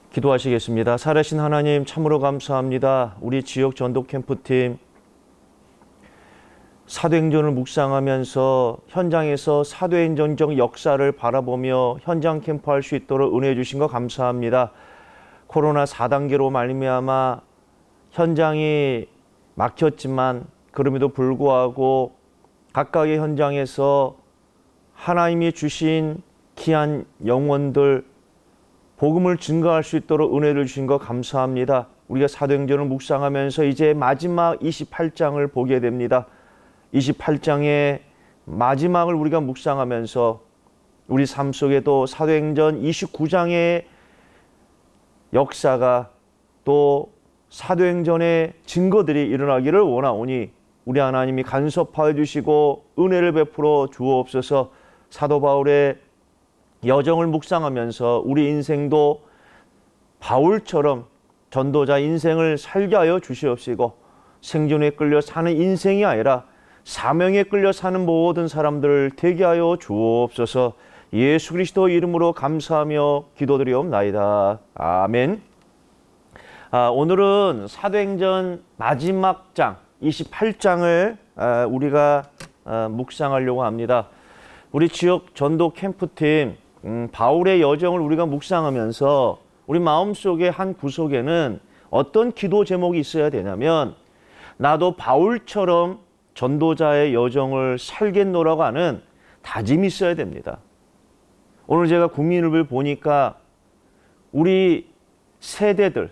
기도하시겠습니다. 살아신 하나님 참으로 감사합니다. 우리 지역 전도 캠프팀 사도행전을 묵상하면서 현장에서 사도행전적 역사를 바라보며 현장 캠프할 수 있도록 은혜해 주신 거 감사합니다. 코로나 4단계로 말미암아 현장이 막혔지만 그럼에도 불구하고 각각의 현장에서 하나님이 주신 귀한 영혼들 복음을 증거할 수 있도록 은혜를 주신 거 감사합니다. 우리가 사도행전을 묵상하면서 이제 마지막 28장을 보게 됩니다. 28장의 마지막을 우리가 묵상하면서 우리 삶 속에도 사도행전 29장의 역사가 또 사도행전의 증거들이 일어나기를 원하오니 우리 하나님이 간섭하여 주시고 은혜를 베풀어 주옵소서. 사도 바울의 여정을 묵상하면서 우리 인생도 바울처럼 전도자 인생을 살게 하여 주시옵시고 생존에 끌려 사는 인생이 아니라 사명에 끌려 사는 모든 사람들을 되게 하여 주옵소서. 예수 그리스도 이름으로 감사하며 기도드리옵나이다. 아멘. 오늘은 사도행전 마지막 장 28장을 우리가 묵상하려고 합니다. 우리 지역 전도 캠프팀 바울의 여정을 우리가 묵상하면서 우리 마음속에 한 구석에는 어떤 기도 제목이 있어야 되냐면 나도 바울처럼 전도자의 여정을 살겠노라고 하는 다짐이 있어야 됩니다. 오늘 제가 국민을 보니까 우리 세대들,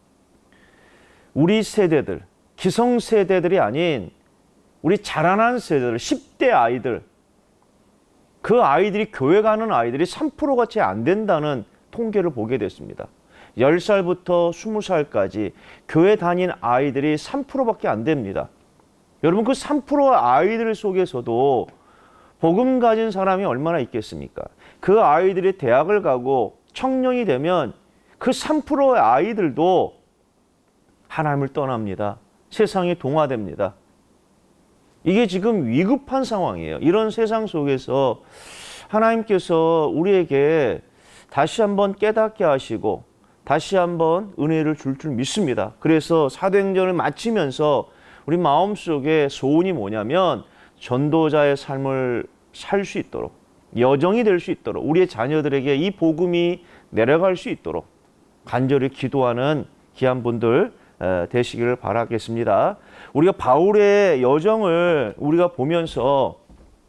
기성세대들이 아닌 우리 자라난 세대들, 10대 아이들, 그 아이들이 교회 가는 아이들이 3%가 채 안 된다는 통계를 보게 됐습니다. 10살부터 20살까지 교회 다닌 아이들이 3%밖에 안 됩니다. 여러분 그 3%의 아이들 속에서도 복음 가진 사람이 얼마나 있겠습니까? 그 아이들이 대학을 가고 청년이 되면 그 3%의 아이들도 하나님을 떠납니다. 세상에 동화됩니다. 이게 지금 위급한 상황이에요. 이런 세상 속에서 하나님께서 우리에게 다시 한번 깨닫게 하시고 다시 한번 은혜를 줄 믿습니다. 그래서 사도행전을 마치면서 우리 마음속에 소원이 뭐냐면 전도자의 삶을 살 수 있도록 여정이 될 수 있도록 우리의 자녀들에게 이 복음이 내려갈 수 있도록 간절히 기도하는 귀한 분들 되시기를 바라겠습니다. 우리가 바울의 여정을 우리가 보면서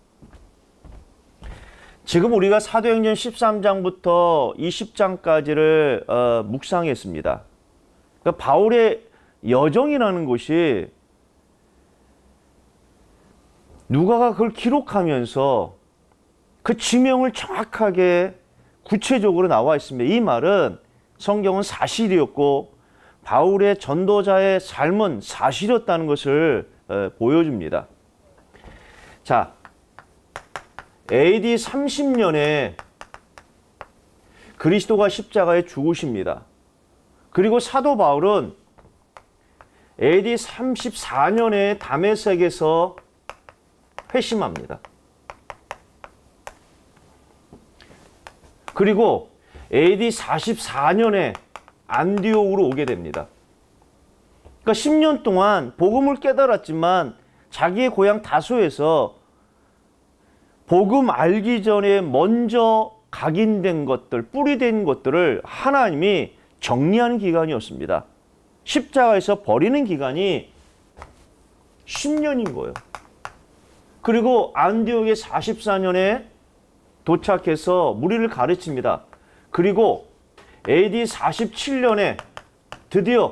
지금 우리가 사도행전 13장부터 20장까지를 묵상했습니다. 그러니까 바울의 여정이라는 것이 누가가 그걸 기록하면서 그 지명을 정확하게 구체적으로 나와 있습니다. 이 말은 성경은 사실이었고 바울의 전도자의 삶은 사실이었다는 것을 보여줍니다. 자, AD 30년에 그리스도가 십자가에 죽으십니다. 그리고 사도 바울은 AD 34년에 다메섹에서 회심합니다. 그리고 AD 44년에 안디옥으로 오게 됩니다. 그러니까 10년 동안 복음을 깨달았지만 자기의 고향 다소에서 복음 알기 전에 먼저 각인된 것들, 뿌리된 것들을 하나님이 정리하는 기간이었습니다. 십자가에서 버리는 기간이 10년인 거예요. 그리고 안디옥에 44년에 도착해서 무리를 가르칩니다. 그리고 AD 47년에 드디어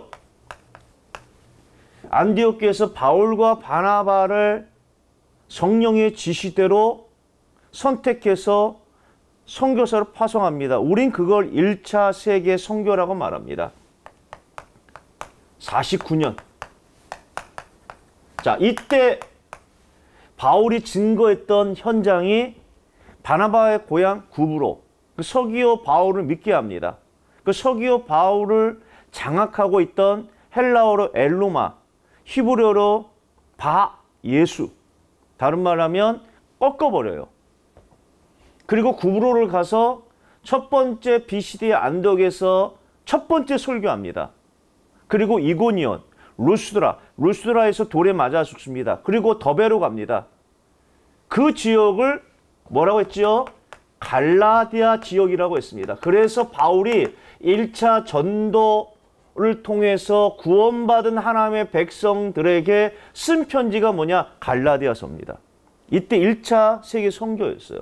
안디옥교에서 바울과 바나바를 성령의 지시대로 선택해서 선교사로 파송합니다. 우린 그걸 1차 세계 선교라고 말합니다. 49년. 자, 이때 바울이 증거했던 현장이 바나바의 고향 구브로, 그 서기오 바울을 믿게 합니다. 그 서기오 바울을 장악하고 있던 헬라어로 엘루마, 히브리어로 바 예수, 다른 말하면 꺾어버려요. 그리고 구브로를 가서 첫 번째 BCD 안독에서 첫 번째 설교합니다. 그리고 이고니온, 루스드라에서 돌에 맞아 죽습니다. 그리고 더베로 갑니다. 그 지역을 뭐라고 했지요? 갈라디아 지역이라고 했습니다. 그래서 바울이 1차 전도를 통해서 구원받은 하나님의 백성들에게 쓴 편지가 뭐냐? 갈라디아서입니다. 이때 1차 세계 선교였어요.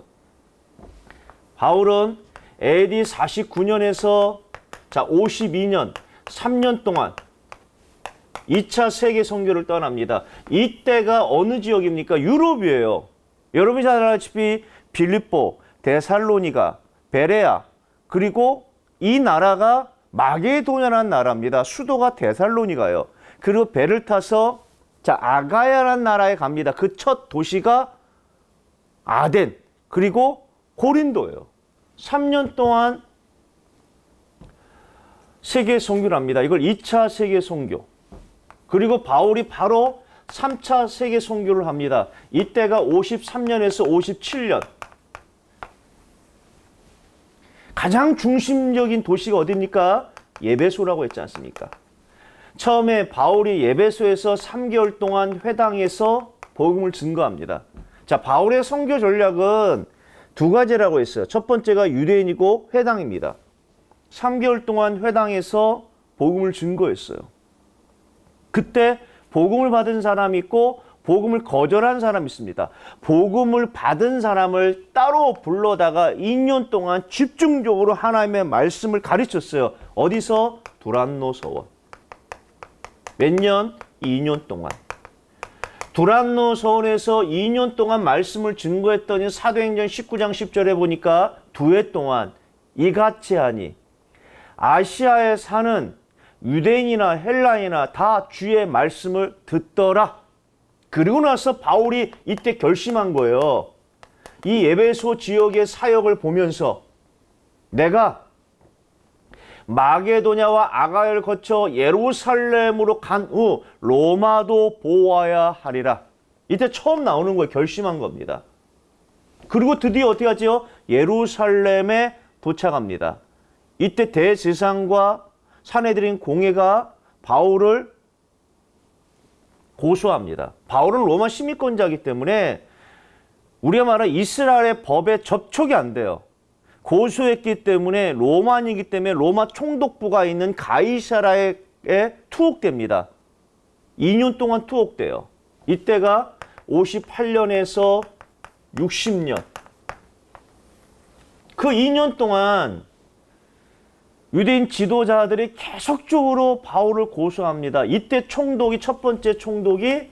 바울은 AD 49년에서 52년, 3년 동안 2차 세계 선교를 떠납니다. 이때가 어느 지역입니까? 유럽이에요. 여러분이 잘 알다시피 빌립보, 데살로니가, 베레아, 그리고 이 나라가 마게도냐라는 나라입니다. 수도가 데살로니가요. 그리고 배를 타서 아가야라는 나라에 갑니다. 그 첫 도시가 아덴, 그리고 고린도예요. 3년 동안 세계 선교를 합니다. 이걸 2차 세계 선교. 그리고 바울이 바로 3차 세계 선교를 합니다. 이때가 53년에서 57년. 가장 중심적인 도시가 어디입니까? 예배소라고 했지 않습니까? 처음에 바울이 예배소에서 3개월 동안 회당에서 복음을 증거합니다. 자, 바울의 선교 전략은 두 가지라고 했어요. 첫 번째가 유대인이고 회당입니다. 3개월 동안 회당에서 복음을 증거했어요. 그때 복음을 받은 사람이 있고 복음을 거절한 사람이 있습니다. 복음을 받은 사람을 따로 불러다가 2년 동안 집중적으로 하나님의 말씀을 가르쳤어요. 어디서? 두란노 서원. 몇 년? 2년 동안. 두란노 서원에서 2년 동안 말씀을 증거했더니 사도행전 19장 10절에 보니까 2해 동안 이같이 하니 아시아에 사는 유대인이나 헬라인이나 다 주의 말씀을 듣더라. 그리고 나서 바울이 이때 결심한 거예요. 이 에베소 지역의 사역을 보면서 내가 마게도냐와 아가야를 거쳐 예루살렘으로 간 후 로마도 보아야 하리라. 이때 처음 나오는 거예요. 결심한 겁니다. 그리고 드디어 어떻게 하죠? 예루살렘에 도착합니다. 이때 대제사장과 산헤드린 공회가 바울을 고소합니다. 바울은 로마 시민권자이기 때문에 우리가 말하는 이스라엘의 법에 접촉이 안 돼요. 고소했기 때문에 로마인이기 때문에 로마 총독부가 있는 가이사라에 투옥됩니다. 2년 동안 투옥돼요. 이때가 58년에서 60년. 그 2년 동안 유대인 지도자들이 계속적으로 바울을 고소합니다. 이때 총독이 첫 번째 총독이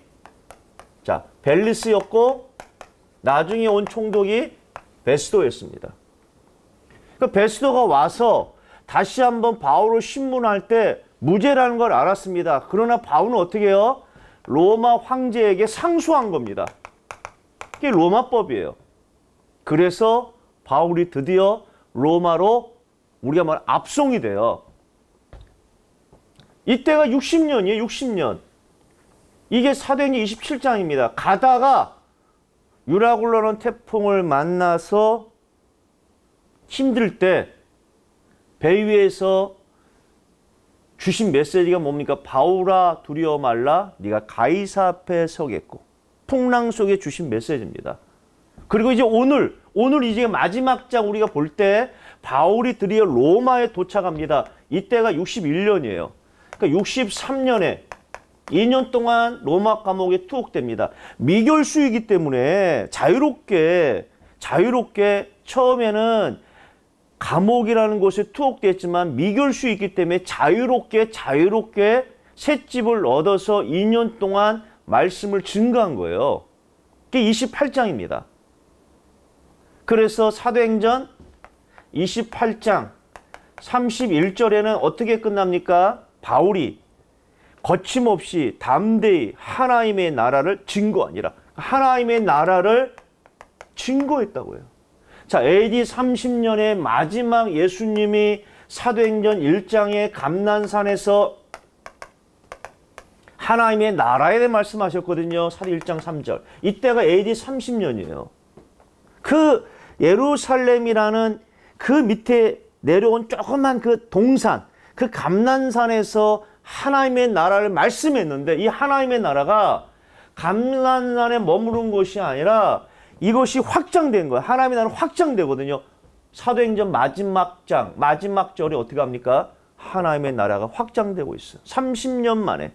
벨리스였고 나중에 온 총독이 베스도였습니다. 그 베스도가 와서 다시 한번 바울을 신문할 때 무죄라는 걸 알았습니다. 그러나 바울은 어떻게 해요? 로마 황제에게 상소한 겁니다. 그게 로마법이에요. 그래서 바울이 드디어 로마로 우리가 말하는 압송이 돼요. 이때가 60년이에요. 60년. 이게 사도행전 27장입니다. 가다가 유라굴로라는 태풍을 만나서 힘들 때 배 위에서 주신 메시지가 뭡니까? 바울아 두려워 말라 네가 가이사 앞에 서겠고. 풍랑 속에 주신 메시지입니다. 그리고 이제 오늘 이제 마지막 장 우리가 볼 때 바울이 드디어 로마에 도착합니다. 이때가 61년이에요. 그러니까 63년에 2년 동안 로마 감옥에 투옥됩니다. 미결수이기 때문에 자유롭게 처음에는 감옥이라는 곳에 투옥됐지만 미결수이기 때문에 자유롭게 셋집을 얻어서 2년 동안 말씀을 증거한 거예요. 그게 28장입니다. 그래서 사도행전 28장 31절에는 어떻게 끝납니까? 바울이 거침없이 담대히 하나님의 나라를 증거하니라. 하나님의 나라를 증거했다고요. 자, AD 30년의 마지막 예수님이 사도행전 1장의 감난산에서 하나님의 나라에 대해 말씀하셨거든요. 사도 1장 3절. 이때가 AD 30년이에요. 그 예루살렘이라는 그 밑에 내려온 조그만 그 동산, 그 감난산에서 하나님의 나라를 말씀했는데 이 하나님의 나라가 감난산에 머무른 것이 아니라 이것이 확장된 거예요. 하나님의 나라는 확장되거든요. 사도행전 마지막 장, 마지막 절에 어떻게 합니까? 하나님의 나라가 확장되고 있어요. 30년 만에.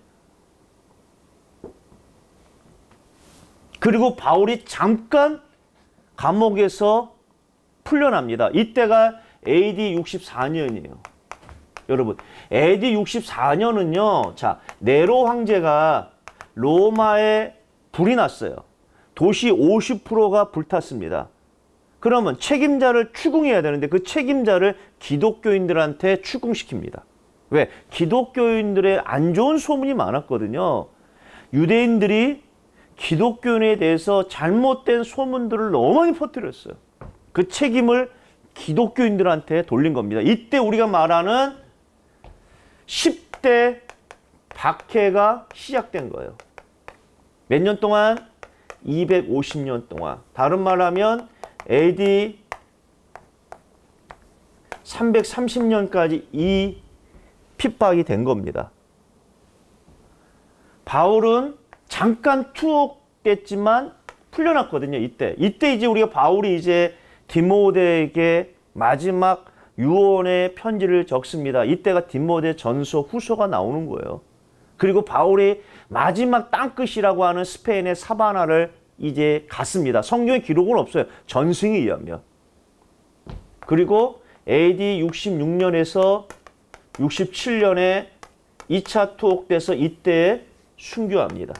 그리고 바울이 잠깐 감옥에서 풀려납니다. 이때가 AD 64년이에요. 여러분, AD 64년은요. 자, 네로 황제가 로마에 불이 났어요. 도시 50%가 불탔습니다. 그러면 책임자를 추궁해야 되는데 그 책임자를 기독교인들한테 추궁시킵니다. 왜? 기독교인들의 안 좋은 소문이 많았거든요. 유대인들이 기독교인에 대해서 잘못된 소문들을 너무 많이 퍼뜨렸어요. 그 책임을 기독교인들한테 돌린 겁니다. 이때 우리가 말하는 10대 박해가 시작된 거예요. 몇 년 동안? 250년 동안. 다른 말 하면 AD 330년까지 이 핍박이 된 겁니다. 바울은 잠깐 투옥됐지만 풀려났거든요. 이때 이제 우리가 바울이 이제 디모데에게 마지막 유언의 편지를 적습니다. 이때가 디모데 전서 후서가 나오는 거예요. 그리고 바울이 마지막 땅끝이라고 하는 스페인의 사바나를 이제 갔습니다. 성경에 기록은 없어요. 전승에 의하면. 그리고 AD 66년에서 67년에 2차 투옥돼서 이때 순교합니다.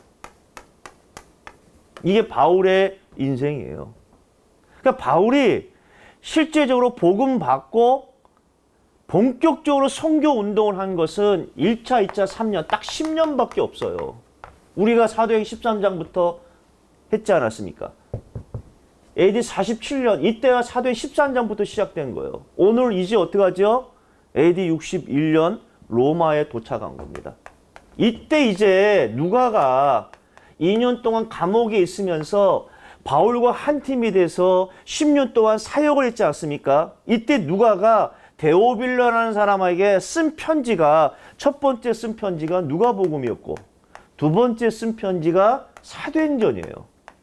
이게 바울의 인생이에요. 그러니까 바울이 실제적으로 복음 받고 본격적으로 선교 운동을 한 것은 1차, 2차, 3년 딱 10년밖에 없어요. 우리가 사도행 13장부터 했지 않았습니까? AD 47년 이때가 사도행 13장부터 시작된 거예요. 오늘 이제 어떻게 하죠? AD 61년 로마에 도착한 겁니다. 이때 이제 누가가 2년 동안 감옥에 있으면서 바울과 한 팀이 돼서 10년 동안 사역을 했지 않습니까? 이때 누가가 데오빌로라는 사람에게 쓴 편지가 첫 번째 쓴 편지가 누가복음이었고 두 번째 쓴 편지가 사도행전이에요.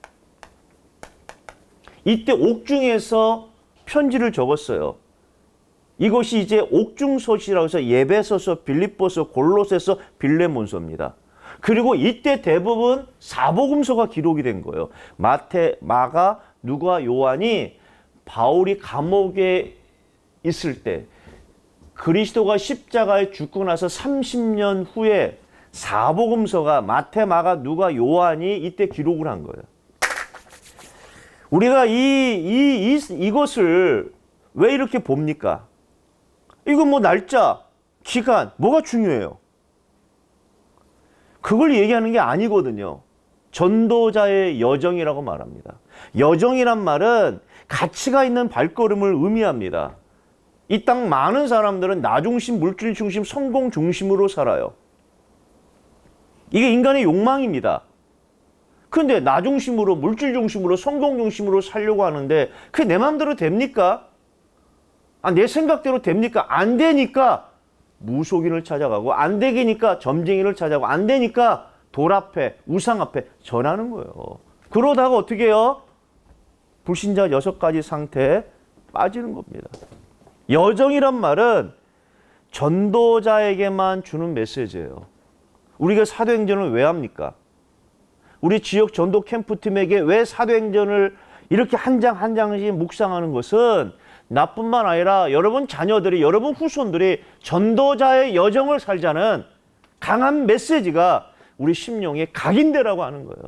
이때 옥중에서 편지를 적었어요. 이것이 이제 옥중서시라고 해서 예배서서, 빌립보서, 골로새서, 빌레몬서입니다. 그리고 이때 대부분 사복음서가 기록이 된 거예요. 마태, 마가, 누가, 요한이 바울이 감옥에 있을 때 그리스도가 십자가에 죽고 나서 30년 후에 사복음서가 마태, 마가, 누가, 요한이 이때 기록을 한 거예요. 우리가 이것을 왜 이렇게 봅니까? 이거 뭐 날짜, 기간, 뭐가 중요해요? 그걸 얘기하는 게 아니거든요. 전도자의 여정이라고 말합니다. 여정이란 말은 가치가 있는 발걸음을 의미합니다. 이 땅 많은 사람들은 나 중심, 물질 중심, 성공 중심으로 살아요. 이게 인간의 욕망입니다. 그런데 나 중심으로, 물질 중심으로, 성공 중심으로 살려고 하는데 그게 내 마음대로 됩니까? 내 생각대로 됩니까? 안 되니까 무속인을 찾아가고 안 되니까 점쟁이를 찾아가고 안 되니까 돌 앞에, 우상 앞에 전하는 거예요. 그러다가 어떻게 해요? 불신자 6가지 상태에 빠지는 겁니다. 여정이란 말은 전도자에게만 주는 메시지예요. 우리가 사도행전을 왜 합니까? 우리 지역 전도 캠프팀에게 왜 사도행전을 이렇게 한 장 한 장씩 묵상하는 것은 나뿐만 아니라 여러분 자녀들이, 여러분 후손들이 전도자의 여정을 살자는 강한 메시지가 우리 심령에 각인되라고 하는 거예요.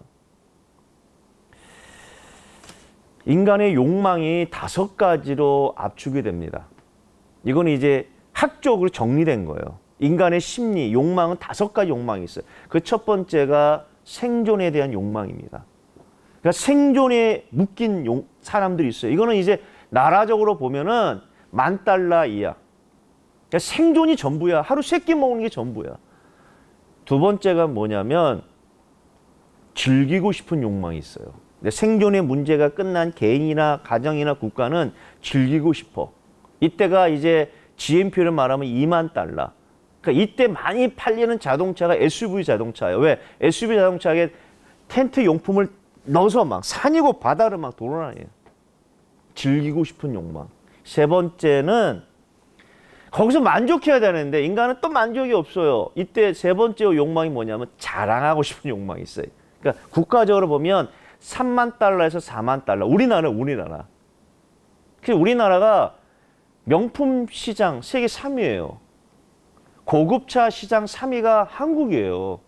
인간의 욕망이 5가지로 압축이 됩니다. 이건 이제 학적으로 정리된 거예요. 인간의 심리, 욕망은 5가지 욕망이 있어요. 그 첫 번째가 생존에 대한 욕망입니다. 그러니까 생존에 묶인 사람들이 있어요. 이거는 이제 나라적으로 보면은 $10,000 이하. 그러니까 생존이 전부야. 하루 3끼 먹는 게 전부야. 두 번째가 뭐냐면 즐기고 싶은 욕망이 있어요. 근데 생존의 문제가 끝난 개인이나 가정이나 국가는 즐기고 싶어. 이때가 이제 GNP를 말하면 $20,000. 그러니까 이때 많이 팔리는 자동차가 SUV 자동차예요. 왜? SUV 자동차에 텐트 용품을 넣어서 막 산이고 바다를 막 돌아다녀요. 즐기고 싶은 욕망. 세 번째는 거기서 만족해야 되는데 인간은 또 만족이 없어요. 이때 세 번째 욕망이 뭐냐면 자랑하고 싶은 욕망이 있어요. 그러니까 국가적으로 보면 3만 달러에서 4만 달러. 우리나라. 그래서 우리나라가 명품 시장 세계 3위예요. 고급차 시장 3위가 한국이에요.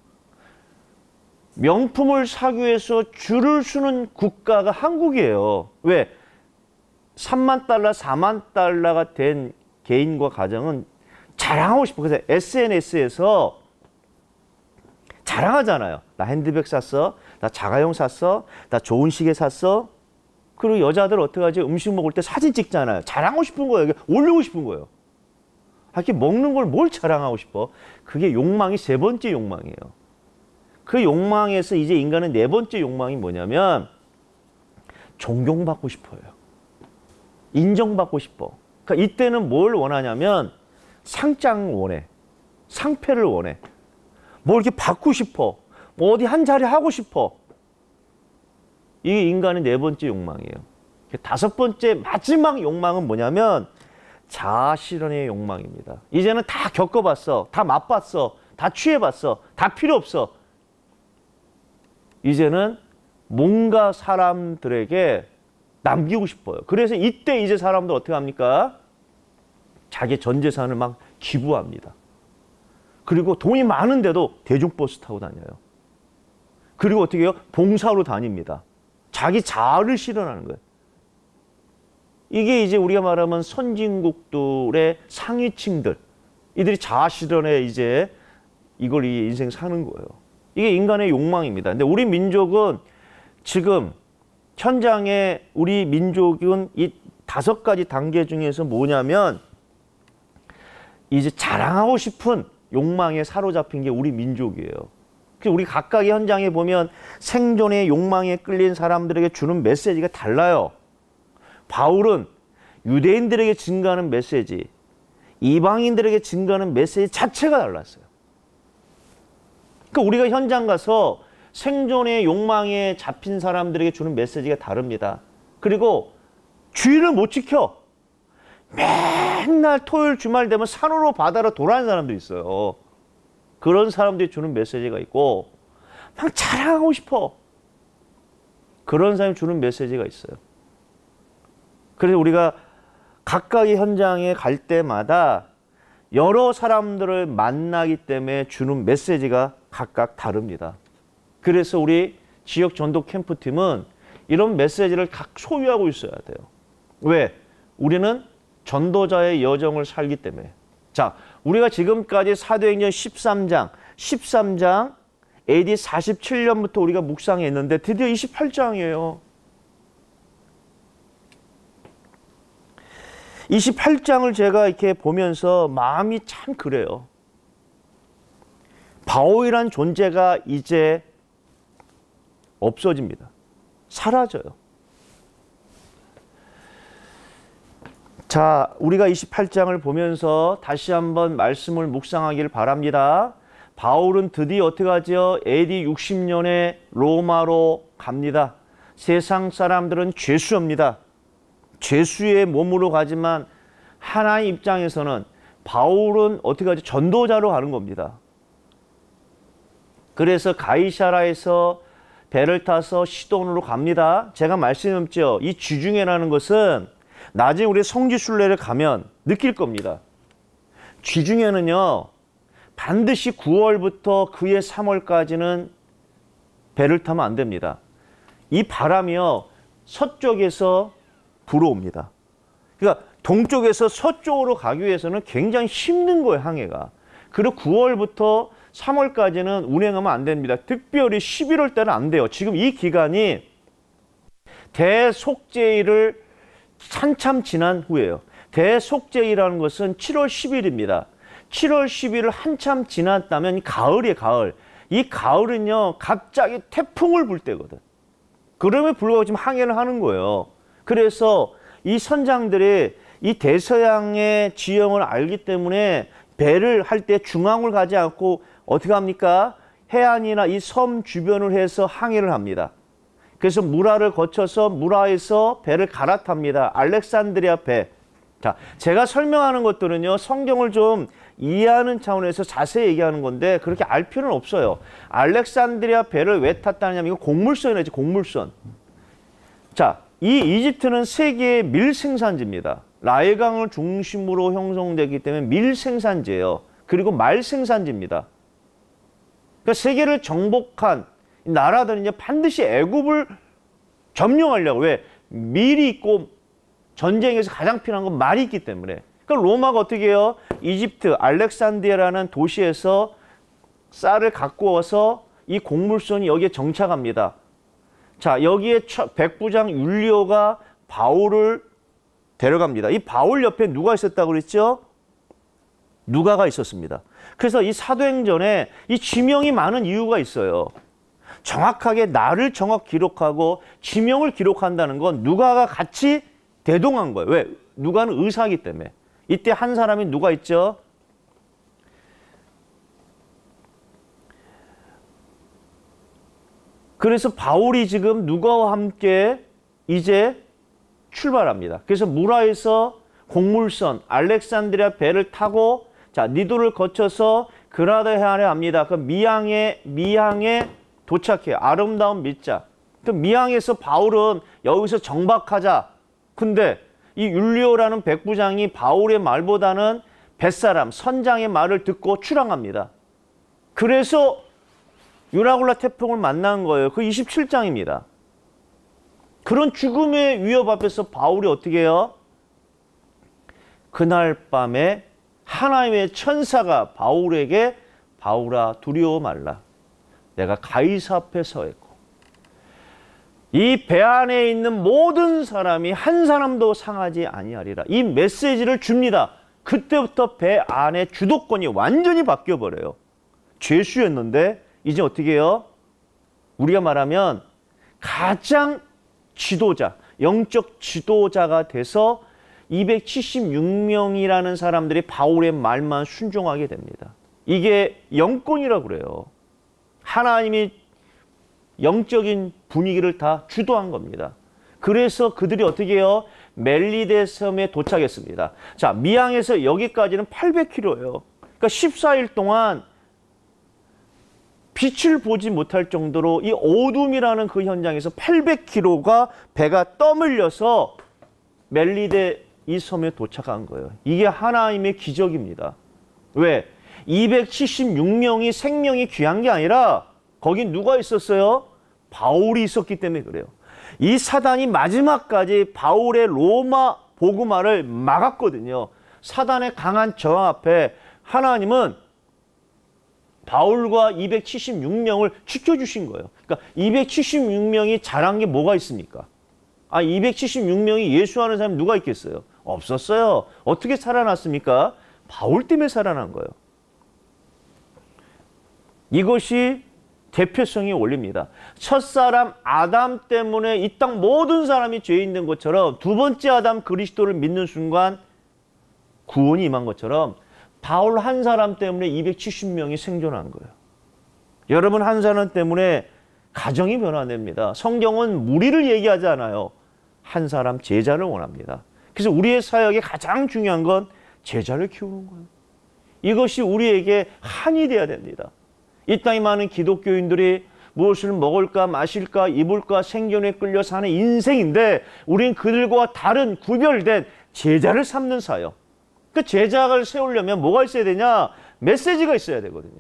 명품을 사기 위해서 줄을 서는 국가가 한국이에요. 왜? 3만 달러, 4만 달러가 된 개인과 가정은 자랑하고 싶어. 그래서 SNS에서 자랑하잖아요. 나 핸드백 샀어. 나 자가용 샀어. 나 좋은 시계 샀어. 그리고 여자들 어떡하지? 음식 먹을 때 사진 찍잖아요. 자랑하고 싶은 거예요. 올리고 싶은 거예요. 이렇게 먹는 걸 뭘 자랑하고 싶어? 그게 욕망이 세 번째 욕망이에요. 그 욕망에서 이제 인간은 네 번째 욕망이 뭐냐면 존경받고 싶어요. 인정받고 싶어. 그러니까 이때는 뭘 원하냐면 상장을 원해. 상패를 원해. 뭘 이렇게 받고 싶어. 뭐 어디 한 자리 하고 싶어. 이게 인간의 네 번째 욕망이에요. 다섯 번째 마지막 욕망은 뭐냐면 자아실현의 욕망입니다. 이제는 다 겪어봤어. 다 맛봤어. 다 취해봤어. 다 필요 없어. 이제는 뭔가 사람들에게 남기고 싶어요. 그래서 이때 이제 사람들 어떻게 합니까? 자기 전 재산을 막 기부합니다. 그리고 돈이 많은데도 대중버스 타고 다녀요. 그리고 어떻게 해요? 봉사로 다닙니다. 자기 자아를 실현하는 거예요. 이게 이제 우리가 말하면 선진국들의 상위층들. 이들이 자아 실현에 이제 이걸 이 인생 사는 거예요. 이게 인간의 욕망입니다. 근데 우리 민족은 지금 현장에 우리 민족은 이 5가지 단계 중에서 뭐냐면 이제 자랑하고 싶은 욕망에 사로잡힌 게 우리 민족이에요. 우리 각각의 현장에 보면 생존의 욕망에 끌린 사람들에게 주는 메시지가 달라요. 바울은 유대인들에게 증가하는 메시지, 이방인들에게 증가하는 메시지 자체가 달랐어요. 그러니까 우리가 현장 가서 생존의 욕망에 잡힌 사람들에게 주는 메시지가 다릅니다. 그리고 주의를 못 지켜. 맨날 토요일 주말 되면 산으로 바다로 돌아다니는 사람들이 있어요. 그런 사람들이 주는 메시지가 있고 막 자랑하고 싶어. 그런 사람이 주는 메시지가 있어요. 그래서 우리가 각각의 현장에 갈 때마다 여러 사람들을 만나기 때문에 주는 메시지가 각각 다릅니다. 그래서 우리 지역 전도 캠프팀은 이런 메시지를 각 소유하고 있어야 돼요. 왜? 우리는 전도자의 여정을 살기 때문에. 자, 우리가 지금까지 사도행전 13장 AD 47년부터 우리가 묵상했는데 드디어 28장이에요. 28장을 제가 이렇게 보면서 마음이 참 그래요. 바울이란 존재가 이제 없어집니다. 사라져요. 자, 우리가 28장을 보면서 다시 한번 말씀을 묵상하기를 바랍니다. 바울은 드디어 어떻게 하죠? AD 60년에 로마로 갑니다. 세상 사람들은 죄수입니다. 죄수의 몸으로 가지만 하나님 입장에서는 바울은 어떻게 하죠? 전도자로 가는 겁니다. 그래서 가이사라에서 배를 타서 시돈으로 갑니다. 제가 말씀드렸죠. 이 지중해라는 것은 나중에 우리 성지순례를 가면 느낄 겁니다. 지중해는요. 반드시 9월부터 그해 3월까지는 배를 타면 안 됩니다. 이 바람이요. 서쪽에서 불어옵니다. 그러니까 동쪽에서 서쪽으로 가기 위해서는 굉장히 힘든 거예요. 항해가. 그리고 9월부터 3월까지는 운행하면 안 됩니다. 특별히 11월 때는 안 돼요. 지금 이 기간이 대속죄일을 한참 지난 후에요. 대속죄일이라는 것은 7월 10일입니다. 7월 10일을 한참 지났다면 가을이에요. 가을. 이 가을은요. 갑자기 태풍을 불 때거든. 그럼에 불구하고 지금 항해를 하는 거예요. 그래서 이 선장들이 이 대서양의 지형을 알기 때문에 배를 할 때 중앙을 가지 않고 어떻게 합니까? 해안이나 이 섬 주변을 해서 항해를 합니다. 그래서 무라를 거쳐서 무라에서 배를 갈아탑니다. 알렉산드리아 배. 자, 제가 설명하는 것들은요, 성경을 좀 이해하는 차원에서 자세히 얘기하는 건데 그렇게 알 필요는 없어요. 알렉산드리아 배를 왜 탔다냐면 이거 곡물선이지, 곡물선. 자, 이 이집트는 세계의 밀 생산지입니다. 나일강을 중심으로 형성되기 때문에 밀 생산지예요. 그리고 말 생산지입니다. 그러니까 세계를 정복한 나라들은 반드시 애굽을 점령하려고. 왜? 밀이 있고 전쟁에서 가장 필요한 건 말이 있기 때문에. 그러니까 로마가 어떻게 해요? 이집트 알렉산드리아라는 도시에서 쌀을 갖고 와서 이 곡물선이 여기에 정착합니다. 자, 여기에 백부장 율리오가 바울을 데려갑니다. 이 바울 옆에 누가 있었다고 그랬죠? 누가가 있었습니다. 그래서 이 사도행전에 이 지명이 많은 이유가 있어요. 정확하게 나를 기록하고 지명을 기록한다는 건 누가가 같이 대동한 거예요. 왜? 누가는 의사이기 때문에. 이때 한 사람이 누가 있죠? 그래서 바울이 지금 누가와 함께 이제 출발합니다. 그래서 무라에서 곡물선 알렉산드리아 배를 타고 자, 니도를 거쳐서 그라다 해안에 갑니다. 그 미항에 도착해요. 아름다운 밑자. 그 미항에서 바울은 여기서 정박하자. 근데 이 율리오라는 백부장이 바울의 말보다는 뱃사람, 선장의 말을 듣고 출항합니다. 그래서 유라굴라 태풍을 만난 거예요. 그 27장입니다. 그런 죽음의 위협 앞에서 바울이 어떻게 해요? 그날 밤에 하나님의 천사가 바울에게 바울아 두려워 말라. 내가 가이사 앞에 서 있고 이 배 안에 있는 모든 사람이 한 사람도 상하지 아니하리라. 이 메시지를 줍니다. 그때부터 배 안에 주도권이 완전히 바뀌어버려요. 죄수였는데 이제 어떻게 해요? 우리가 말하면 가장 지도자, 영적 지도자가 돼서 276명이라는 사람들이 바울의 말만 순종하게 됩니다. 이게 영권이라고 그래요. 하나님이 영적인 분위기를 다 주도한 겁니다. 그래서 그들이 어떻게 해요? 멜리데 섬에 도착했습니다. 자, 미항에서 여기까지는 800km예요. 그러니까 14일 동안 빛을 보지 못할 정도로 이 어둠이라는 그 현장에서 800km가 배가 떠밀려서 멜리데 이 섬에 도착한 거예요. 이게 하나님의 기적입니다. 왜? 276명이 생명이 귀한 게 아니라 거긴 누가 있었어요? 바울이 있었기 때문에 그래요. 이 사단이 마지막까지 바울의 로마 복음화를 막았거든요. 사단의 강한 저항 앞에 하나님은 바울과 276명을 지켜주신 거예요. 그러니까 276명이 잘한 게 뭐가 있습니까? 276명이 예수하는 사람이 누가 있겠어요? 없었어요. 어떻게 살아났습니까? 바울 때문에 살아난 거예요. 이것이 대표성의 원리입니다. 첫사람 아담 때문에 이 땅 모든 사람이 죄 있는 것처럼 두 번째 아담 그리스도를 믿는 순간 구원이 임한 것처럼 바울 한 사람 때문에 270명이 생존한 거예요. 여러분 한 사람 때문에 가정이 변화됩니다. 성경은 무리를 얘기하지 않아요. 한 사람 제자를 원합니다. 그래서 우리의 사역에 가장 중요한 건 제자를 키우는 거예요. 이것이 우리에게 한이 돼야 됩니다. 이 땅에 많은 기독교인들이 무엇을 먹을까 마실까 입을까 생존에 끌려 사는 인생인데 우리는 그들과 다른 구별된 제자를 삼는 사역. 그 제자를 세우려면 뭐가 있어야 되냐? 메시지가 있어야 되거든요.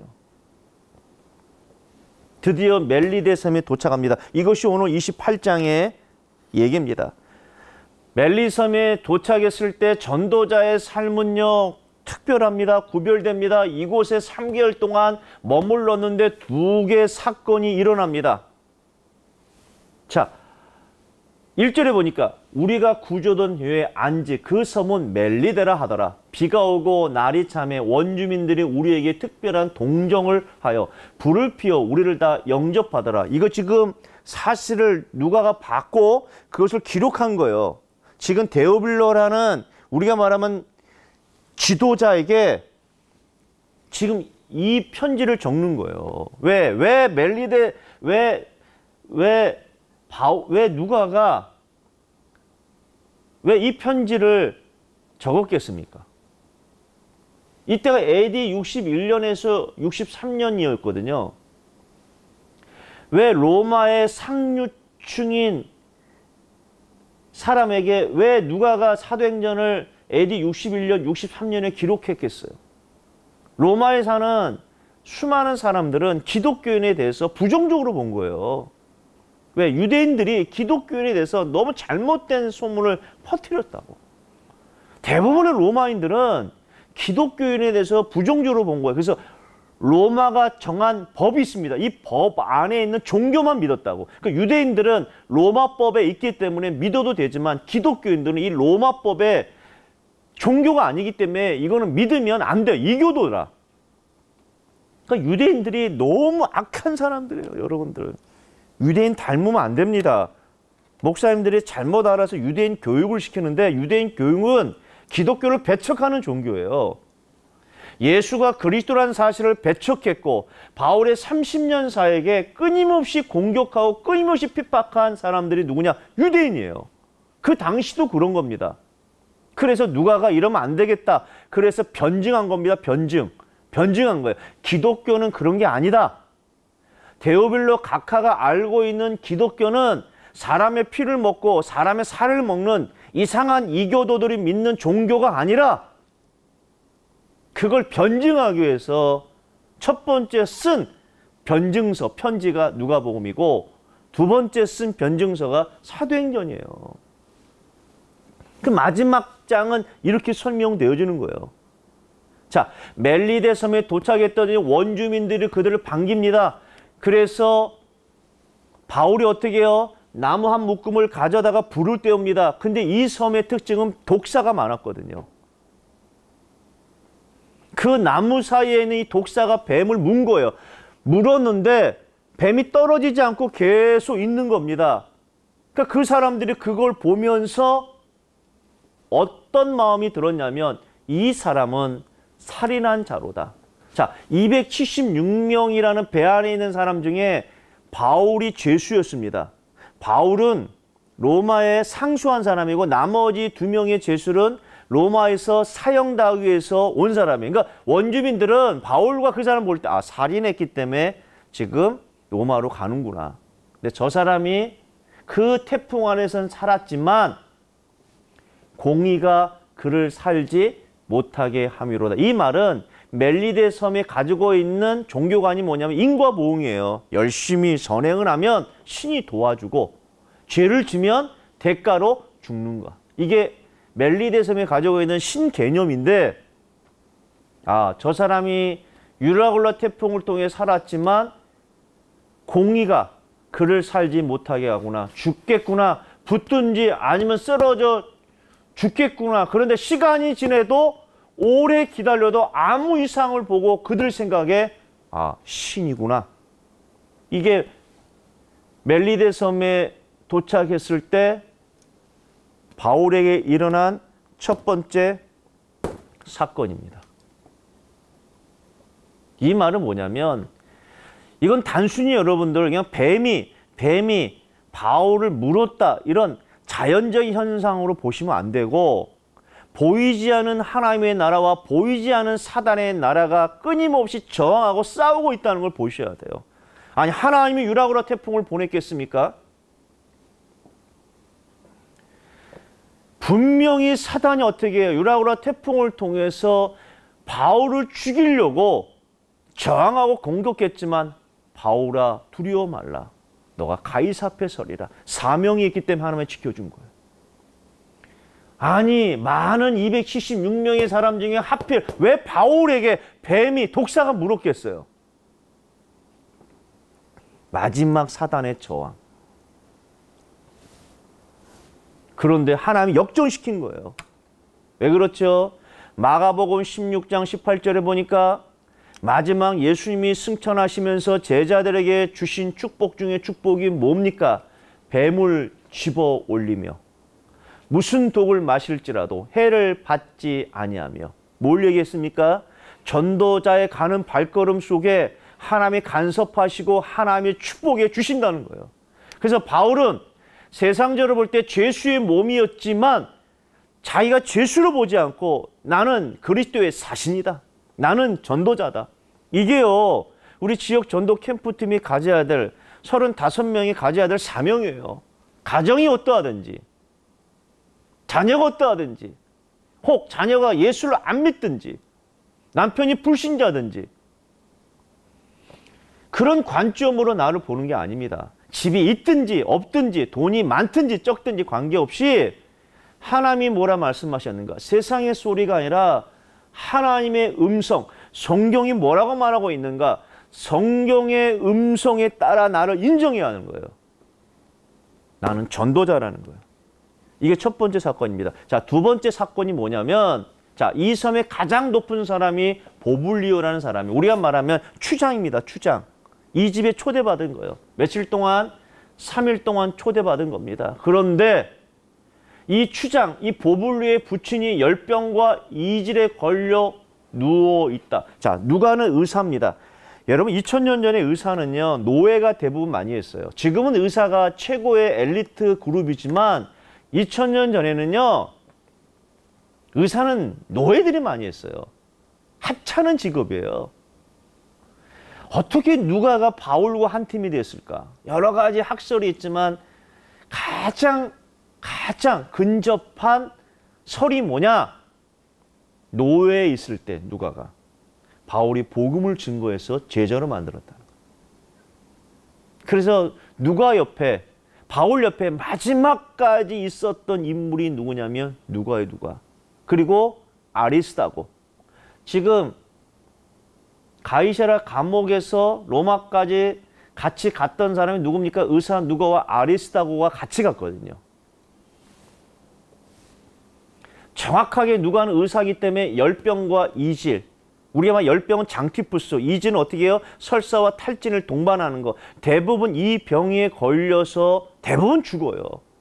드디어 멜리데 섬에 도착합니다. 이것이 오늘 28장의 얘기입니다. 멜리 섬에 도착했을 때 전도자의 삶은요 특별합니다. 구별됩니다. 이곳에 3개월 동안 머물렀는데 2개의 사건이 일어납니다. 자, 1절에 보니까 우리가 구조된 후에 안지 그 섬은 멜리데라 하더라. 비가 오고 날이 참에 원주민들이 우리에게 특별한 동정을 하여 불을 피워 우리를 다 영접하더라. 이거 지금 사실을 누가가 봤고 그것을 기록한 거예요. 지금 데오빌로라는 우리가 말하면 지도자에게 지금 이 편지를 적는 거예요. 왜 누가가 왜 이 편지를 적었겠습니까? 이때가 AD 61년에서 63년이었거든요. 왜 로마의 상류층인 사람에게 왜 누가가 사도행전을 AD 61년, 63년에 기록했겠어요? 로마에 사는 수많은 사람들은 기독교인에 대해서 부정적으로 본 거예요. 왜? 유대인들이 기독교인에 대해서 너무 잘못된 소문을 퍼뜨렸다고. 대부분의 로마인들은 기독교인에 대해서 부정적으로 본 거예요. 그래서 로마가 정한 법이 있습니다. 이 법 안에 있는 종교만 믿었다고. 그러니까 유대인들은 로마법에 있기 때문에 믿어도 되지만 기독교인들은 이 로마법에 종교가 아니기 때문에 이거는 믿으면 안 돼요. 이교도라. 그러니까 유대인들이 너무 악한 사람들이에요, 여러분들. 유대인 닮으면 안 됩니다. 목사님들이 잘못 알아서 유대인 교육을 시키는데 유대인 교육은 기독교를 배척하는 종교예요. 예수가 그리스도라는 사실을 배척했고 바울의 30년 사역에 끊임없이 공격하고 끊임없이 핍박한 사람들이 누구냐? 유대인이에요. 그 당시도 그런 겁니다. 그래서 누가가 이러면 안 되겠다. 그래서 변증한 겁니다. 변증한 거예요. 기독교는 그런 게 아니다. 데오빌로 각하가 알고 있는 기독교는 사람의 피를 먹고 사람의 살을 먹는 이상한 이교도들이 믿는 종교가 아니라 그걸 변증하기 위해서 첫 번째 쓴 변증서, 편지가 누가복음이고 두 번째 쓴 변증서가 사도행전이에요. 그 마지막 장은 이렇게 설명되어지는 거예요. 자, 멜리데 섬에 도착했더니 원주민들이 그들을 반깁니다. 그래서 바울이 어떻게 해요? 나무 한 묶음을 가져다가 불을 떼웁니다. 근데 이 섬의 특징은 독사가 많았거든요. 그 나무 사이에 있는 이 독사가 뱀을 문 거예요. 물었는데 뱀이 떨어지지 않고 계속 있는 겁니다. 그러니까 그 사람들이 그걸 보면서 어떤 마음이 들었냐면 이 사람은 살인한 자로다. 자, 276명이라는 배 안에 있는 사람 중에 바울이 죄수였습니다. 바울은 로마에 상수한 사람이고 나머지 2명의 죄수는 로마에서 사형당하기 위해서 온 사람이에요. 그러니까 원주민들은 바울과 그 사람 볼 때 아, 살인했기 때문에 지금 로마로 가는구나. 근데 저 사람이 그 태풍 안에서는 살았지만 공의가 그를 살지 못하게 함이로다. 이 말은 멜리데 섬에 가지고 있는 종교관이 뭐냐면 인과보응이에요. 열심히 선행을 하면 신이 도와주고 죄를 지면 대가로 죽는 것. 이게 멜리데 섬에 가지고 있는 신 개념인데 아, 저 사람이 유라굴라 태풍을 통해 살았지만 공의가 그를 살지 못하게 하구나. 죽겠구나. 붙든지 아니면 쓰러져 죽겠구나. 그런데 시간이 지내도 오래 기다려도 아무 이상을 보고 그들 생각에 아, 신이구나. 이게 멜리데 섬에 도착했을 때 바울에게 일어난 첫 번째 사건입니다. 이 말은 뭐냐면 이건 단순히 여러분들 그냥 뱀이 바울을 물었다 이런 자연적인 현상으로 보시면 안 되고 보이지 않은 하나님의 나라와 보이지 않은 사단의 나라가 끊임없이 저항하고 싸우고 있다는 걸 보셔야 돼요. 아니 하나님이 유라굴라 태풍을 보냈겠습니까? 분명히 사단이 어떻게 해요? 유라굴라 태풍을 통해서 바울을 죽이려고 저항하고 공격했지만 바울아 두려워 말라. 너가 가이사 앞에 서리라. 사명이 있기 때문에 하나님이 지켜준 거예요. 아니 많은 276명의 사람 중에 하필 왜 바울에게 뱀이 독사가 물었겠어요? 마지막 사단의 저항. 그런데 하나님이 역전시킨 거예요. 왜 그렇죠? 마가복음 16장 18절에 보니까 마지막 예수님이 승천하시면서 제자들에게 주신 축복 중에 축복이 뭡니까? 뱀을 집어 올리며 무슨 독을 마실지라도 해를 받지 아니하며 뭘 얘기했습니까? 전도자의 가는 발걸음 속에 하나님이 간섭하시고 하나님의 축복해 주신다는 거예요. 그래서 바울은 세상적으로 볼 때 죄수의 몸이었지만 자기가 죄수로 보지 않고 나는 그리스도의 사신이다. 나는 전도자다. 이게요, 우리 지역 전도 캠프팀이 가져야 될 35명이 가져야 될 사명이에요. 가정이 어떠하든지, 자녀가 어떠하든지, 혹 자녀가 예수를 안 믿든지, 남편이 불신자든지, 그런 관점으로 나를 보는 게 아닙니다. 집이 있든지 없든지 돈이 많든지 적든지 관계없이 하나님이 뭐라 말씀하셨는가? 세상의 소리가 아니라 하나님의 음성, 성경이 뭐라고 말하고 있는가? 성경의 음성에 따라 나를 인정해야 하는 거예요. 나는 전도자라는 거예요. 이게 첫 번째 사건입니다. 자, 두 번째 사건이 뭐냐면, 자, 이 섬의 가장 높은 사람이 보블리오라는 사람이, 우리가 말하면 추장입니다. 추장. 이 집에 초대받은 거예요. 며칠 동안, 3일 동안 초대받은 겁니다. 그런데 이 추장, 이 보블리오의 부친이 열병과 이질에 걸려 누워 있다. 자, 누가는 의사입니다. 여러분, 2000년 전에 의사는요, 노예가 대부분 많이 했어요. 지금은 의사가 최고의 엘리트 그룹이지만 2000년 전에는요, 의사는 노예들이 많이 했어요. 하찮은 직업이에요. 어떻게 누가가 바울과 한 팀이 됐을까? 여러 가지 학설이 있지만 가장 근접한 설이 뭐냐? 노예에 있을 때 누가가 바울이 복음을 증거해서 제자로 만들었다는 거예요. 그래서 누가 옆에, 바울 옆에 마지막까지 있었던 인물이 누구냐면 누가예요, 누가. 그리고 아리스다고. 지금 가이사랴 감옥에서 로마까지 같이 갔던 사람이 누굽니까? 의사 누가와 아리스다고가 같이 갔거든요. 정확하게 누가는 의사이기 때문에 열병과 이질, 우리가 말 열병은 장티푸스, 이질은 어떻게 해요? 설사와 탈진을 동반하는 거. 대부분 이 병에 걸려서 대부분 죽어요.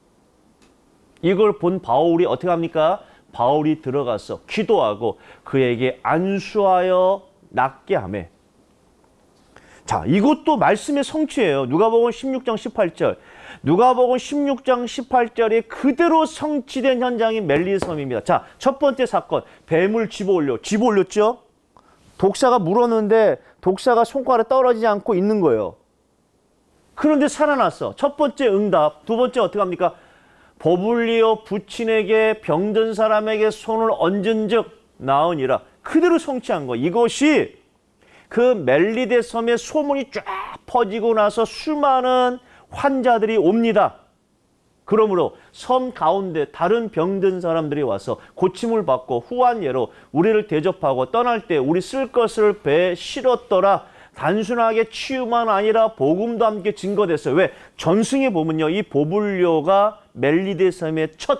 이걸 본 바울이 어떻게 합니까? 바울이 들어가서 기도하고 그에게 안수하여 낫게 하매. 자, 이것도 말씀의 성취예요. 누가복음 16장 18절. 누가복음 16장 18절에 그대로 성취된 현장이 멜리섬입니다. 자, 첫 번째 사건. 뱀을 집어올렸죠? 독사가 물었는데 독사가 손가락에 떨어지지 않고 있는 거예요. 그런데 살아났어. 첫 번째 응답. 두 번째 어떻게 합니까? 보블리오 부친에게 병든 사람에게 손을 얹은 즉 나으니라. 그대로 성취한 거. 이것이 그 멜리데 섬의 소문이 쫙 퍼지고 나서 수많은 환자들이 옵니다. 그러므로 섬 가운데 다른 병든 사람들이 와서 고침을 받고 후한 예로 우리를 대접하고 떠날 때 우리 쓸 것을 배에 실었더라. 단순하게 치유만 아니라 복음도 함께 증거됐어요. 왜? 전승에 보면요, 이 보블리오가 멜리데 섬의 첫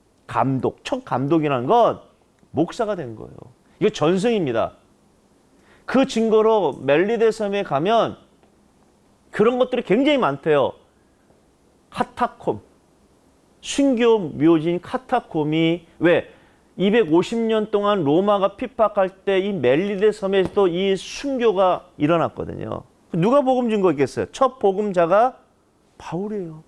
감독이라는 건 목사가 된 거예요. 이거 전승입니다. 그 증거로 멜리데 섬에 가면 그런 것들이 굉장히 많대요. 카타콤, 순교 묘지인 카타콤이 왜? 250년 동안 로마가 핍박할 때 이 멜리데 섬에서도 이 순교가 일어났거든요. 누가 복음 증거 있겠어요? 첫 복음자가 바울이에요.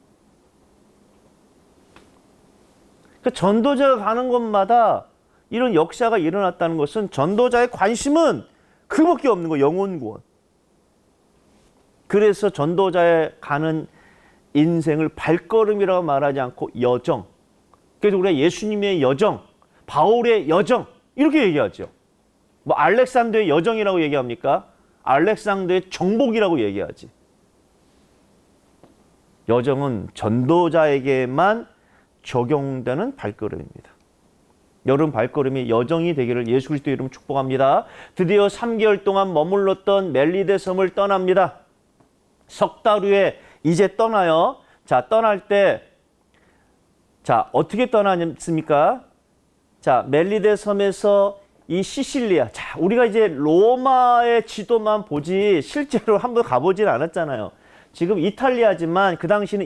그 전도자가 가는 곳마다 이런 역사가 일어났다는 것은 전도자의 관심은 그밖에 없는 거예요. 영혼 구원. 그래서 전도자의 가는 인생을 발걸음이라고 말하지 않고 여정. 그래서 우리가 예수님의 여정, 바울의 여정 이렇게 얘기하죠. 뭐 알렉산더의 여정이라고 얘기합니까? 알렉산더의 정복이라고 얘기하지. 여정은 전도자에게만 적용되는 발걸음입니다. 여러분 발걸음이 여정이 되기를 예수 그리스도 이름 축복합니다. 드디어 3개월 동안 머물렀던 멜리데 섬을 떠납니다. 석 달 후에 이제 떠나요. 자, 떠날 때 자, 어떻게 떠나습니까? 자, 멜리데 섬에서 이 시실리아. 자, 우리가 이제 로마의 지도만 보지 실제로 한번 가보진 않았잖아요. 지금 이탈리아지만 그 당시는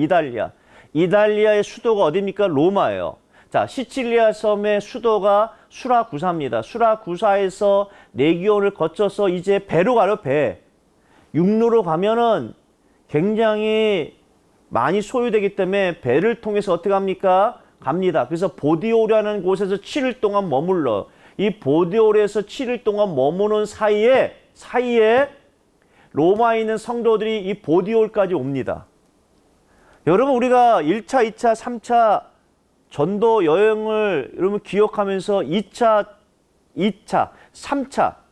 이달리아의 수도가 어디입니까? 로마예요. 자, 시칠리아 섬의 수도가 수라구사입니다. 수라구사에서 레기온을 거쳐서 이제 배로 가요, 배. 육로로 가면은 굉장히 많이 소요되기 때문에 배를 통해서 어떻게 합니까? 갑니다. 그래서 보디오라는 곳에서 7일 동안 머물러. 이 보디올에서 7일 동안 머무는 사이에 로마에 있는 성도들이 이 보디올까지 옵니다. 여러분, 우리가 1차, 2차, 3차 전도 여행을 여러분 기억하면서 2차, 3차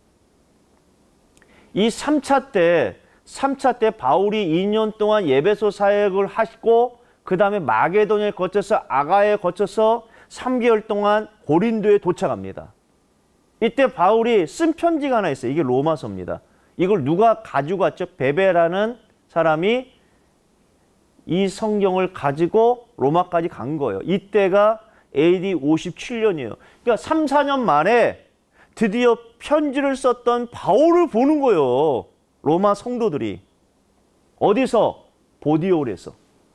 이 3차 때 바울이 2년 동안 예배소 사역을 하시고 그 다음에 마게도냐에 거쳐서 아가야에 거쳐서 3개월 동안 고린도에 도착합니다. 이때 바울이 쓴 편지가 하나 있어요. 이게 로마서입니다. 이걸 누가 가지고 왔죠? 베베라는 사람이 이 성경을 가지고 로마까지 간 거예요. 이때가 AD 57년이에요. 그러니까 3, 4년 만에 드디어 편지를 썼던 바울을 보는 거예요. 로마 성도들이. 어디서? 보디올에서.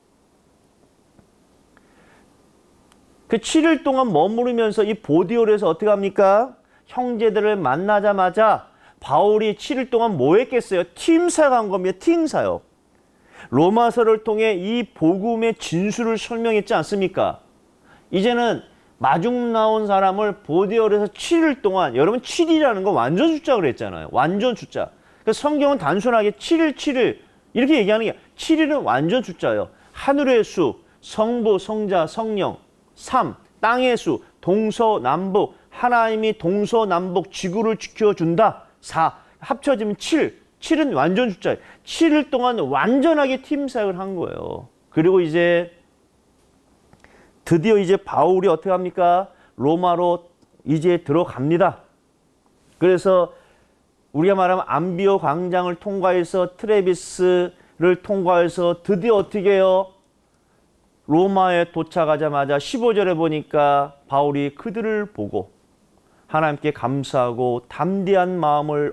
그 7일 동안 머무르면서 이 보디올에서 어떻게 합니까? 형제들을 만나자마자 바울이 7일 동안 뭐 했겠어요? 팀사역 한 겁니다. 팀사역. 로마서를 통해 이 복음의 진수를 설명했지 않습니까? 이제는 마중 나온 사람을 보디올에서 7일 동안, 여러분 7이라는 건 완전 숫자 그랬잖아요. 완전 숫자. 그래서 성경은 단순하게 7일, 7일 이렇게 얘기하는 게 7일은 완전 숫자예요. 하늘의 수, 성부, 성자, 성령, 3, 땅의 수, 동서남북, 하나님이 동서남북 지구를 지켜준다. 4, 합쳐지면 7. 7은 완전 숫자예요. 7일 동안 완전하게 팀 사역을 한 거예요. 그리고 이제 드디어 이제 바울이 어떻게 합니까? 로마로 이제 들어갑니다. 그래서 우리가 말하면 암비오 광장을 통과해서 트레비스를 통과해서 드디어 어떻게 해요? 로마에 도착하자마자 15절에 보니까 바울이 그들을 보고 하나님께 감사하고 담대한 마음을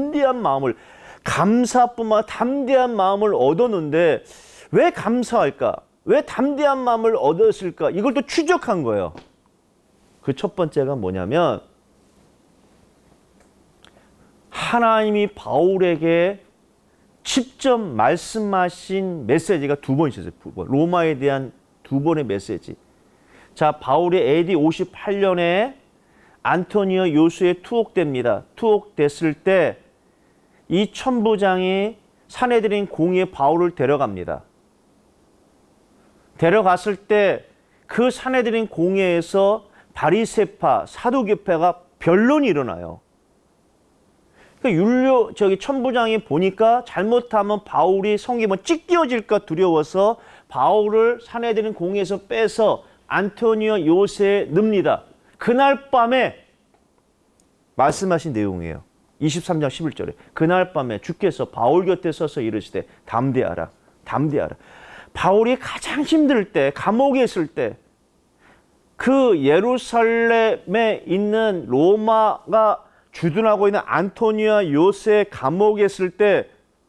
감사뿐만 담대한 마음을 얻었는데 왜 감사할까? 왜 담대한 마음을 얻었을까? 이걸 또 추적한 거예요. 그 첫 번째가 뭐냐면 하나님이 바울에게 직접 말씀하신 메시지가 두 번 있었어요. 두 번. 로마에 대한 두 번의 메시지. 자, 바울이 AD 58년에 안토니오 요수에 투옥됩니다. 투옥됐을 때 이 천부장이 산헤드린 공의에 바울을 데려갑니다. 데려갔을 때 그 산헤드린 공회에서 바리새파, 사두개파가 변론이 일어나요. 그러니까 천부장이 보니까 잘못하면 바울이 성기면 찢겨질까 두려워서 바울을 산헤드린 공회에서 빼서 안토니오 요새에 넣습니다. 그날 밤에 말씀하신 내용이에요. 23장 11절에 그날 밤에 주께서 바울 곁에 서서 이르시되 담대하라, 담대하라. 바울이 가장 힘들 때, 감옥에 있을 때, 그 예루살렘에 있는 로마가 주둔하고 있는 안토니오 요새 감옥에 있을 때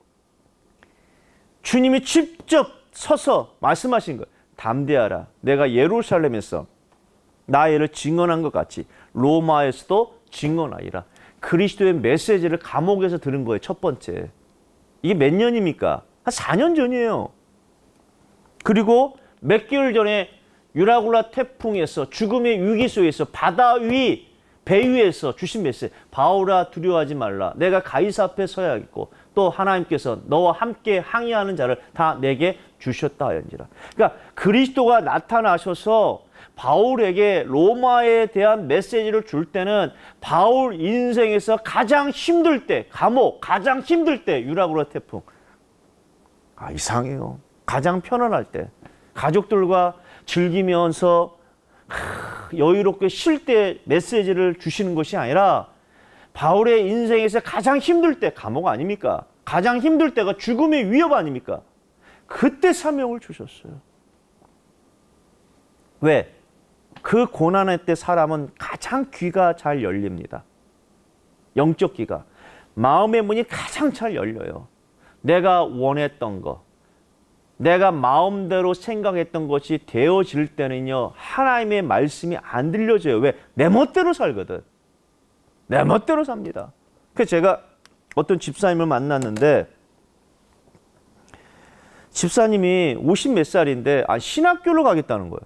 주님이 직접 서서 말씀하신 거예요. 담대하라. 내가 예루살렘에서 나의 일을 증언한 것 같이 로마에서도 증언하리라. 그리스도의 메시지를 감옥에서 들은 거예요. 첫 번째. 이게 몇 년입니까? 한 4년 전이에요. 그리고 몇 개월 전에 유라굴라 태풍에서 죽음의 위기 속에서 바다 위, 배 위에서 주신 메시지. 바울아 두려워하지 말라. 내가 가이사 앞에 서야겠고 또 하나님께서 너와 함께 항의하는 자를 다 내게 주셨다 하였니라. 그러니까 그리스도가 나타나셔서 바울에게 로마에 대한 메시지를 줄 때는 바울 인생에서 가장 힘들 때, 감옥, 가장 힘들 때, 유라굴라 태풍. 아, 이상해요. 가장 편안할 때, 가족들과 즐기면서 여유롭게 쉴 때 메시지를 주시는 것이 아니라 바울의 인생에서 가장 힘들 때, 감옥 아닙니까? 가장 힘들 때가 죽음의 위협 아닙니까? 그때 사명을 주셨어요. 왜? 그 고난의 때 사람은 가장 귀가 잘 열립니다. 영적 귀가. 마음의 문이 가장 잘 열려요. 내가 원했던 거, 내가 마음대로 생각했던 것이 되어질 때는요, 하나님의 말씀이 안 들려져요. 왜? 내 멋대로 살거든. 내 멋대로 삽니다. 그래서 제가 어떤 집사님을 만났는데, 집사님이 50 몇 살인데 신학교를 가겠다는 거예요.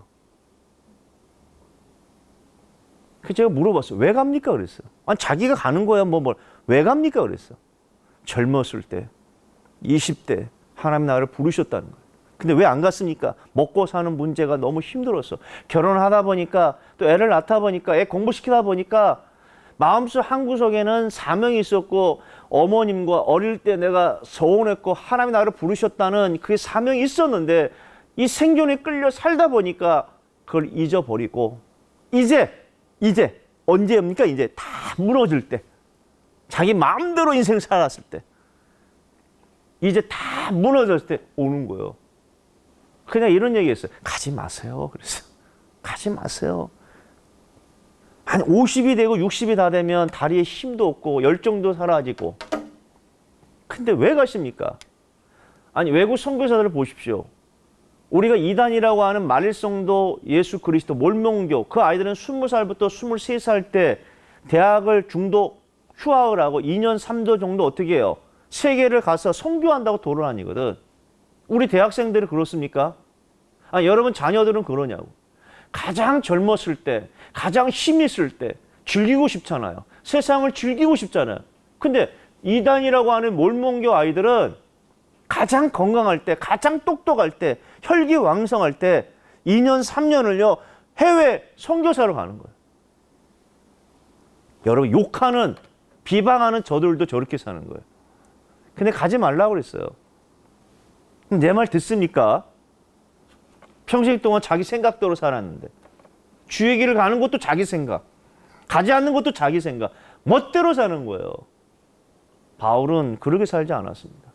그래서 제가 물어봤어요. 왜 갑니까? 그랬어요. 아니, 자기가 가는 거야. 왜 갑니까? 그랬어. 젊었을 때, 20대 하나님 나라를 부르셨다는 거예요. 근데 왜 안 갔습니까? 먹고 사는 문제가 너무 힘들었어. 결혼하다 보니까, 또 애를 낳다 보니까, 애 공부시키다 보니까 마음속 한구석에는 사명이 있었고, 어머님과 어릴 때 내가 서운했고 하나님 나라를 부르셨다는 그 사명이 있었는데, 이 생존에 끌려 살다 보니까 그걸 잊어버리고, 이제 언제입니까? 이제 다 무너질 때, 자기 마음대로 인생 살았을 때, 이제 다 무너졌을 때 오는 거예요. 그냥 이런 얘기했어요. 가지 마세요. 그랬어요. 가지 마세요. 한 50이 되고 60이 다 되면 다리에 힘도 없고 열정도 사라지고. 근데 왜 가십니까? 아니, 외국 선교사들을 보십시오. 우리가 이단이라고 하는 마릴성도 예수 그리스도 몰몬교, 그 아이들은 20살부터 23살 때 대학을 중도 휴학을 하고 2년 3도 정도 어떻게 해요? 세계를 가서 선교한다고 돌아다니거든. 우리 대학생들이 그렇습니까? 아니, 여러분 자녀들은 그러냐고. 가장 젊었을 때, 가장 힘이 있을 때 즐기고 싶잖아요. 세상을 즐기고 싶잖아요. 근데 이단이라고 하는 몰몬교 아이들은 가장 건강할 때, 가장 똑똑할 때, 혈기왕성할 때 2년, 3년을요 해외 선교사로 가는 거예요. 여러분, 욕하는, 비방하는 저들도 저렇게 사는 거예요. 근데 가지 말라고 그랬어요. 내 말 듣습니까? 평생 동안 자기 생각대로 살았는데, 주의 길을 가는 것도 자기 생각, 가지 않는 것도 자기 생각, 멋대로 사는 거예요. 바울은 그렇게 살지 않았습니다.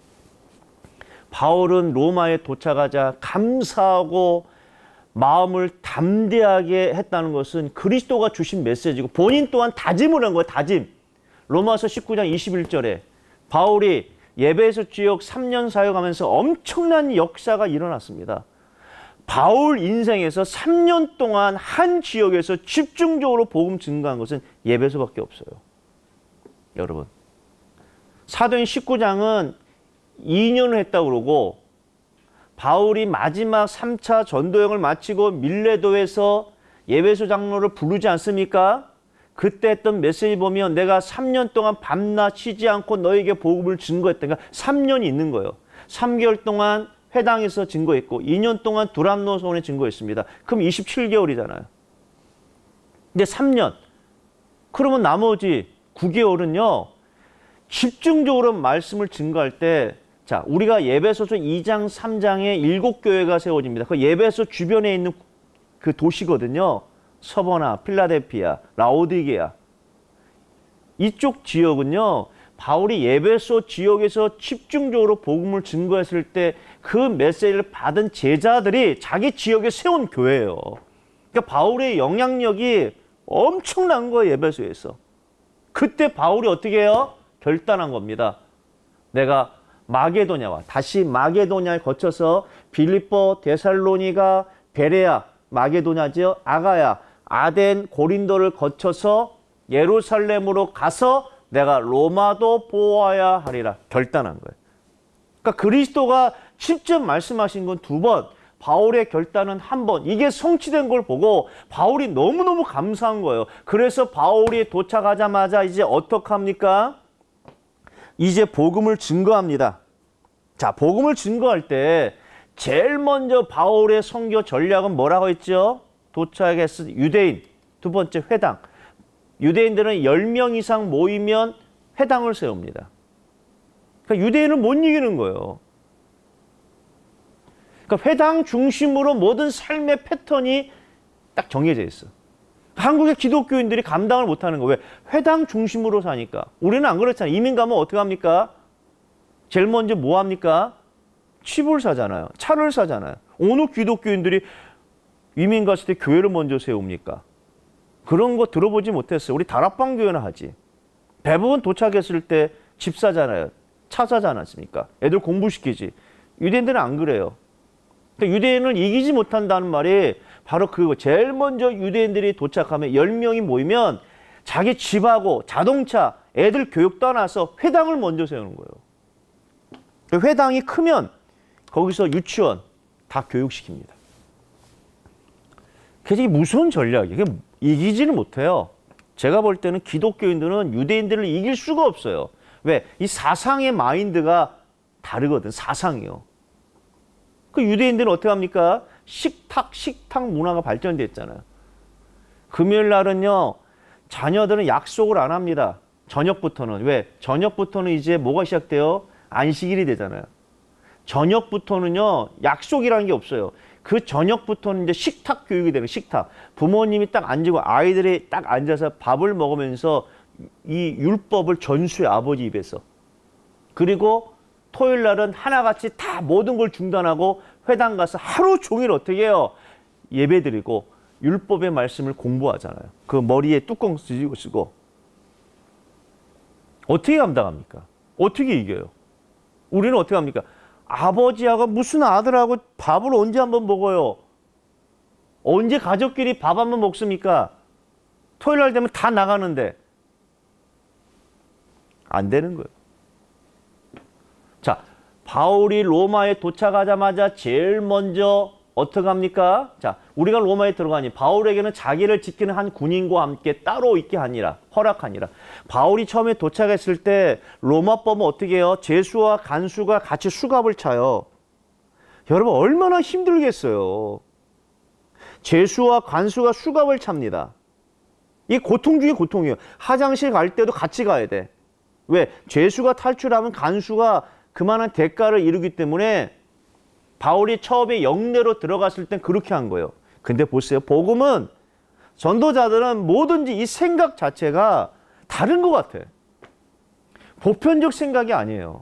바울은 로마에 도착하자 감사하고 마음을 담대하게 했다는 것은 그리스도가 주신 메시지고, 본인 또한 다짐을 한 거예요. 다짐. 로마서 19장 21절에 바울이 예배소 지역 3년 사역하면서 엄청난 역사가 일어났습니다. 바울 인생에서 3년 동안 한 지역에서 집중적으로 복음 증거한 것은 예배소밖에 없어요. 여러분, 사도행 19장은 2년을 했다고 그러고, 바울이 마지막 3차 전도여행을 마치고 밀레도에서 예배소 장로를 부르지 않습니까? 그때 했던 메시지 보면 내가 3년 동안 밤낮 쉬지 않고 너에게 복음을 증거했다니까 3년이 있는 거예요. 3개월 동안 회당에서 증거했고 2년 동안 두람노손에 증거했습니다. 그럼 27개월이잖아요. 근데 3년. 그러면 나머지 9개월은요. 집중적으로 말씀을 증거할 때, 자, 우리가 예배소서 2장, 3장에 7교회가 세워집니다. 그 예배소 주변에 있는 그 도시거든요. 서버나, 필라델피아, 라오디게아. 이쪽 지역은요, 바울이 예배소 지역에서 집중적으로 복음을 증거했을 때 그 메시지를 받은 제자들이 자기 지역에 세운 교회예요. 그러니까 바울의 영향력이 엄청난 거예요, 예배소에서. 그때 바울이 어떻게 해요? 결단한 겁니다. 내가 마게도냐와 다시 마게도냐를 거쳐서 빌립보, 데살로니가, 베레아, 마게도냐죠, 아가야, 아덴, 고린도를 거쳐서 예루살렘으로 가서 내가 로마도 보아야 하리라 결단한 거예요. 그러니까 그리스도가 직접 말씀하신 건 2번, 바울의 결단은 1번. 이게 성취된 걸 보고 바울이 너무너무 감사한 거예요. 그래서 바울이 도착하자마자 이제 어떻게 합니까? 이제 복음을 증거합니다. 자, 복음을 증거할 때 제일 먼저 바울의 선교 전략은 뭐라고 했죠? 도착했을 유대인, 2번째 회당. 유대인들은 10명 이상 모이면 회당을 세웁니다. 그러니까 유대인은 못 이기는 거예요. 그러니까 회당 중심으로 모든 삶의 패턴이 딱 정해져 있어. 한국의 기독교인들이 감당을 못하는 거예요. 왜? 회당 중심으로 사니까. 우리는 안 그렇잖아요. 이민 가면 어떻게 합니까? 제일 먼저 뭐 합니까? 칩을 사잖아요. 차를 사잖아요. 어느 기독교인들이 이민 갔을 때 교회를 먼저 세웁니까? 그런 거 들어보지 못했어요. 우리 다락방 교회는 하지. 대부분 도착했을 때 집 사잖아요. 차 사지 않았습니까? 애들 공부시키지. 유대인들은 안 그래요. 유대인을 이기지 못한다는 말이 바로 그거. 제일 먼저 유대인들이 도착하면 10명이 모이면 자기 집하고 자동차, 애들 교육 떠나서 회당을 먼저 세우는 거예요. 회당이 크면 거기서 유치원 다 교육시킵니다. 그래서 이게 무서운 전략이에요. 이기지는 못해요. 제가 볼 때는 기독교인들은 유대인들을 이길 수가 없어요. 왜? 이 사상의 마인드가 다르거든. 사상이요. 그 유대인들은 어떻게 합니까? 식탁 문화가 발전됐잖아요. 금요일 날은요, 자녀들은 약속을 안 합니다. 저녁부터는. 왜? 저녁부터는 이제 뭐가 시작돼요? 안식일이 되잖아요. 저녁부터는요, 약속이라는 게 없어요. 그 저녁부터는 이제 식탁 교육이 되는 식탁. 부모님이 딱 앉고 아이들이 딱 앉아서 밥을 먹으면서 이 율법을 전수해, 아버지 입에서. 그리고 토요일 날은 하나같이 다 모든 걸 중단하고 회당 가서 하루 종일 어떻게 해요? 예배 드리고 율법의 말씀을 공부하잖아요. 그 머리에 뚜껑 쓰고. 어떻게 감당합니까? 어떻게 이겨요? 우리는 어떻게 합니까? 아버지하고 무슨 아들하고 밥을 언제 한번 먹어요? 언제 가족끼리 밥 한번 먹습니까? 토요일 날 되면 다 나가는데. 안 되는 거예요. 자, 바울이 로마에 도착하자마자 제일 먼저 어떻게 합니까? 자, 우리가 로마에 들어가니 바울에게는 자기를 지키는 한 군인과 함께 따로 있게 하니라, 허락하니라. 바울이 처음에 도착했을 때 로마법은 어떻게 해요? 제수와 간수가 같이 수갑을 차요. 여러분 얼마나 힘들겠어요. 제수와 간수가 수갑을 찹니다. 이게 고통 중에 고통이에요. 화장실 갈 때도 같이 가야 돼. 왜? 제수가 탈출하면 간수가 그만한 대가를 이루기 때문에 바울이 처음에 영내로 들어갔을 땐 그렇게 한 거예요. 근데 보세요. 복음은 전도자들은 뭐든지 이 생각 자체가 다른 것 같아. 보편적 생각이 아니에요.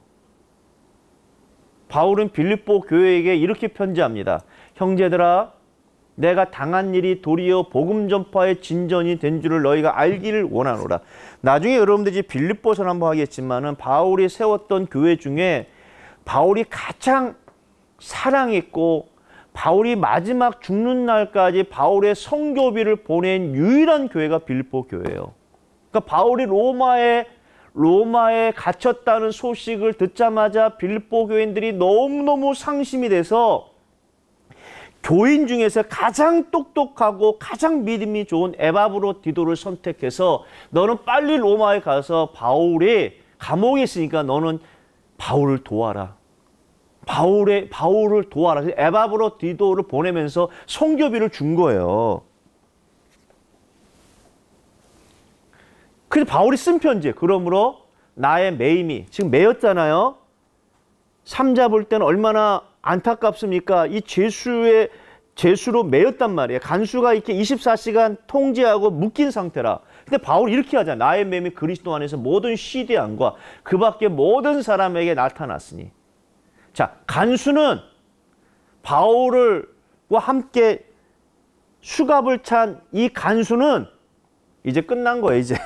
바울은 빌립보 교회에게 이렇게 편지합니다. 형제들아, 내가 당한 일이 도리어 복음 전파의 진전이 된 줄을 너희가 알기를 원하노라. 나중에 여러분들이 빌립보서를 한번 하겠지만은 바울이 세웠던 교회 중에 바울이 가장 사랑했고 바울이 마지막 죽는 날까지 바울의 성교비를 보낸 유일한 교회가 빌립보 교회예요. 그러니까 바울이 로마에 갇혔다는 소식을 듣자마자 빌립보 교인들이 너무너무 상심이 돼서 교인 중에서 가장 똑똑하고 가장 믿음이 좋은 에바브로디도를 선택해서 너는 빨리 로마에 가서 바울이 감옥에 있으니까 너는 바울을 도와라. 바울을 도와라. 에바브로디도를 보내면서 성교비를 준 거예요. 그래서 바울이 쓴 편지예요. 그러므로 나의 매임이 지금 매였잖아요. 삼잡을 때는 얼마나 안타깝습니까? 이 죄수로 매였단 말이에요. 간수가 이렇게 24시간 통제하고 묶인 상태라. 근데 바울이 이렇게 하잖아요. 나의 매임이 그리스도 안에서 모든 시대안과 그 밖에 모든 사람에게 나타났으니. 자, 간수는 바울과 함께 수갑을 찬 이 간수는 이제 끝난 거예요, 이제.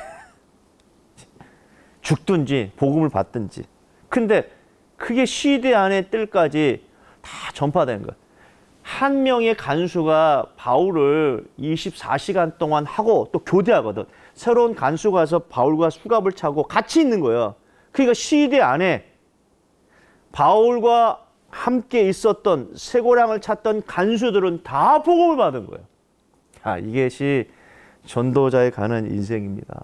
죽든지 복음을 받든지. 근데 그게 시대 안에 뜰까지 다 전파된 거예요. 한 명의 간수가 바울을 24시간 동안 하고 또 교대하거든. 새로운 간수가 와서 바울과 수갑을 차고 같이 있는 거예요. 그러니까 시대 안에 바울과 함께 있었던 쇠고랑을 찾던 간수들은 다 복음을 받은 거예요. 아, 이것이 전도자에 가는 인생입니다.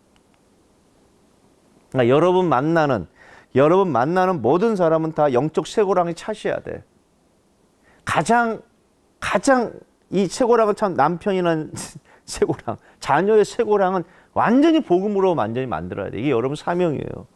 그러니까 여러분 만나는 모든 사람은 다 영적 쇠고랑이 차셔야 돼. 가장 이 쇠고랑을 찬 남편이라는 쇠고랑, 자녀의 쇠고랑은 완전히 복음으로 완전히 만들어야 돼. 이게 여러분 사명이에요.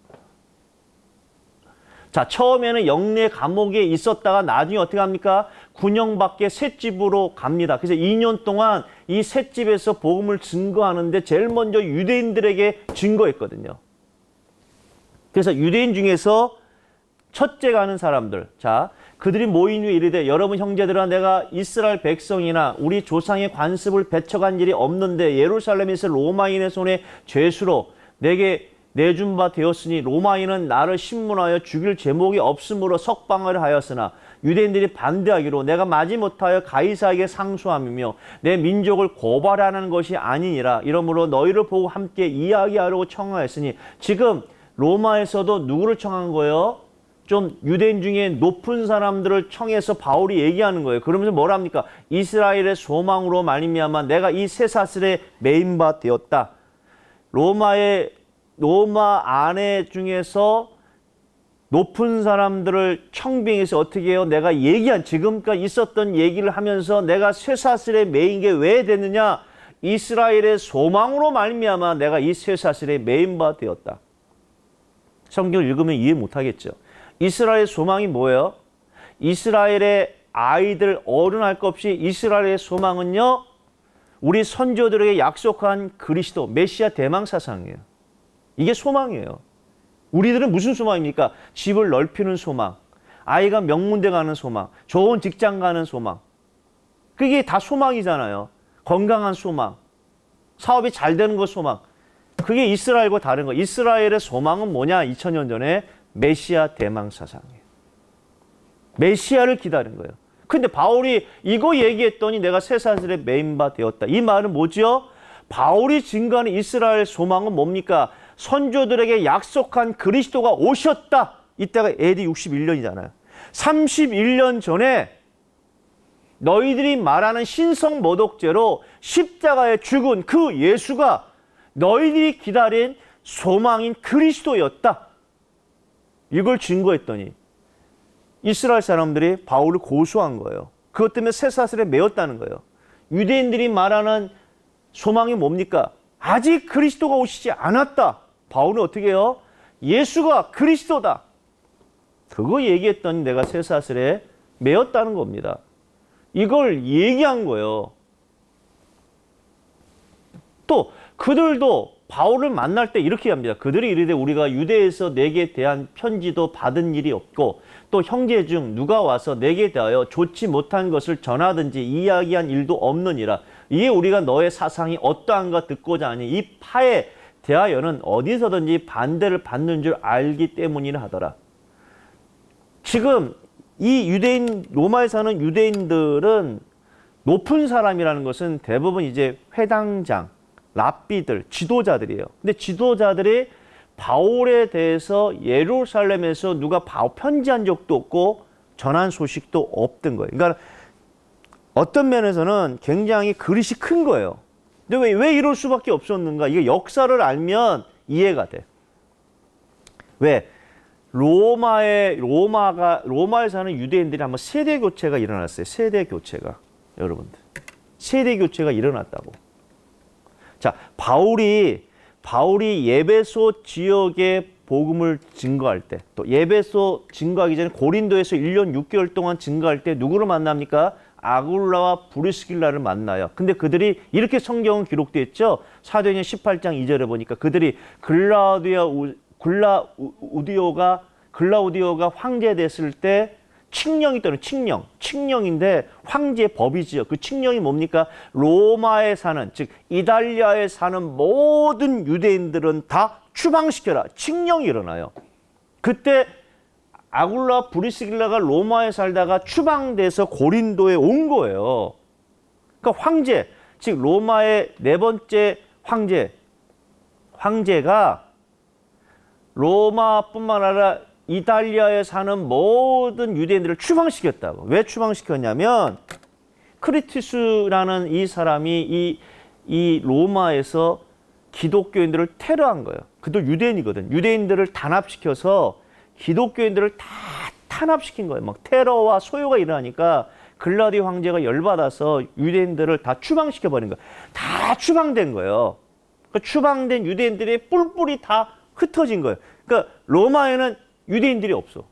자, 처음에는 영내 감옥에 있었다가 나중에 어떻게 합니까? 군영밖에 셋집으로 갑니다. 그래서 2년 동안 이 셋집에서 복음을 증거하는데 제일 먼저 유대인들에게 증거했거든요. 그래서 유대인 중에서 첫째 가는 사람들, 자, 그들이 모인 후에 이르되 여러분 형제들아, 내가 이스라엘 백성이나 우리 조상의 관습을 배척한 일이 없는데 예루살렘에서 로마인의 손에 죄수로 내게 내준 바 되었으니 로마인은 나를 신문하여 죽일 제목이 없으므로 석방을 하였으나 유대인들이 반대하기로 내가 마지못하여 가이사에게 상소함이며 내 민족을 고발하는 것이 아니니라. 이러므로 너희를 보고 함께 이야기하려고 청하였으니, 지금 로마에서도 누구를 청한 거예요? 좀 유대인 중에 높은 사람들을 청해서 바울이 얘기하는 거예요. 그러면서 뭐라 합니까? 이스라엘의 소망으로 말미암아 내가 이 쇠사슬에 매인 바 되었다. 로마 안에 중에서 높은 사람들을 청빙해서 어떻게 해요? 내가 얘기한, 지금까지 있었던 얘기를 하면서 내가 쇠사슬에 매인 게 왜 됐느냐? 이스라엘의 소망으로 말미암아 내가 이 쇠사슬에 매인 바 되었다. 성경을 읽으면 이해 못하겠죠. 이스라엘의 소망이 뭐예요? 이스라엘의 아이들 어른할 것 없이 이스라엘의 소망은요, 우리 선조들에게 약속한 그리스도, 메시아 대망 사상이에요. 이게 소망이에요. 우리들은 무슨 소망입니까? 집을 넓히는 소망, 아이가 명문대 가는 소망, 좋은 직장 가는 소망. 그게 다 소망이잖아요. 건강한 소망, 사업이 잘 되는 거 소망. 그게 이스라엘과 다른 거. 이스라엘의 소망은 뭐냐? 2000년 전에 메시아 대망 사상이에요. 메시아를 기다린 거예요. 근데 바울이 이거 얘기했더니 내가 쇠사슬에 매인 바 되었다. 이 말은 뭐죠? 바울이 증거하는 이스라엘 소망은 뭡니까? 선조들에게 약속한 그리스도가 오셨다. 이때가 AD 61년이잖아요. 31년 전에 너희들이 말하는 신성 모독죄로 십자가에 죽은 그 예수가 너희들이 기다린 소망인 그리스도였다. 이걸 증거했더니 이스라엘 사람들이 바울을 고소한 거예요. 그것 때문에 쇠사슬에 매였다는 거예요. 유대인들이 말하는 소망이 뭡니까? 아직 그리스도가 오시지 않았다. 바울은 어떻게 해요? 예수가 그리스도다. 그거 얘기했더니 내가 쇠사슬에 매였다는 겁니다. 이걸 얘기한 거예요. 또 그들도 바울을 만날 때 이렇게 합니다. 그들이 이르되 우리가 유대에서 내게 대한 편지도 받은 일이 없고 또 형제 중 누가 와서 내게 대하여 좋지 못한 것을 전하든지 이야기한 일도 없느니라. 이에 우리가 너의 사상이 어떠한가 듣고자 하니 이 파에 대하여는 어디서든지 반대를 받는 줄 알기 때문이라 하더라. 지금 이 유대인, 로마에 사는 유대인들은 높은 사람이라는 것은 대부분 이제 회당장, 랍비들, 지도자들이에요. 근데 지도자들이 바울에 대해서 예루살렘에서 누가 편지한 적도 없고 전한 소식도 없던 거예요. 그러니까 어떤 면에서는 굉장히 그릇이 큰 거예요. 근데 왜 이럴 수밖에 없었는가? 이게 역사를 알면 이해가 돼. 왜? 로마에 사는 유대인들이 한번 세대 교체가 일어났어요. 세대 교체가. 여러분들. 세대 교체가 일어났다고. 자, 바울이 예베소 지역의 복음을 증거할 때, 또 예베소 증거하기 전에 고린도에서 1년 6개월 동안 증거할 때 누구를 만납니까? 아굴라와 브리스길라를 만나요. 근데 그들이 이렇게 성경은 기록되어 있죠. 사도행전 18장 2절에 보니까 그들이 글라우디오가 황제됐을 때 칙령이 떠는 칙령인데 황제의 법이지요. 그 칙령이 뭡니까? 로마에 사는, 즉 이탈리아에 사는 모든 유대인들은 다 추방시켜라. 칙령이 일어나요. 그때 아굴라 브리스길라가 로마에 살다가 추방돼서 고린도에 온 거예요. 그러니까 황제, 즉 로마의 네 번째 황제가 로마뿐만 아니라 이탈리아에 사는 모든 유대인들을 추방시켰다고. 왜 추방시켰냐면 크리투스라는 이 사람이 이 로마에서 기독교인들을 테러한 거예요. 그들 유대인이거든. 유대인들을 단합시켜서 기독교인들을 다 탄압시킨 거예요. 막 테러와 소요가 일어나니까 글라디오 황제가 열받아서 유대인들을 다 추방시켜버린 거예요. 다 추방된 거예요. 그 추방된 유대인들의 뿔뿔이 다 흩어진 거예요. 그러니까 로마에는 유대인들이 없어.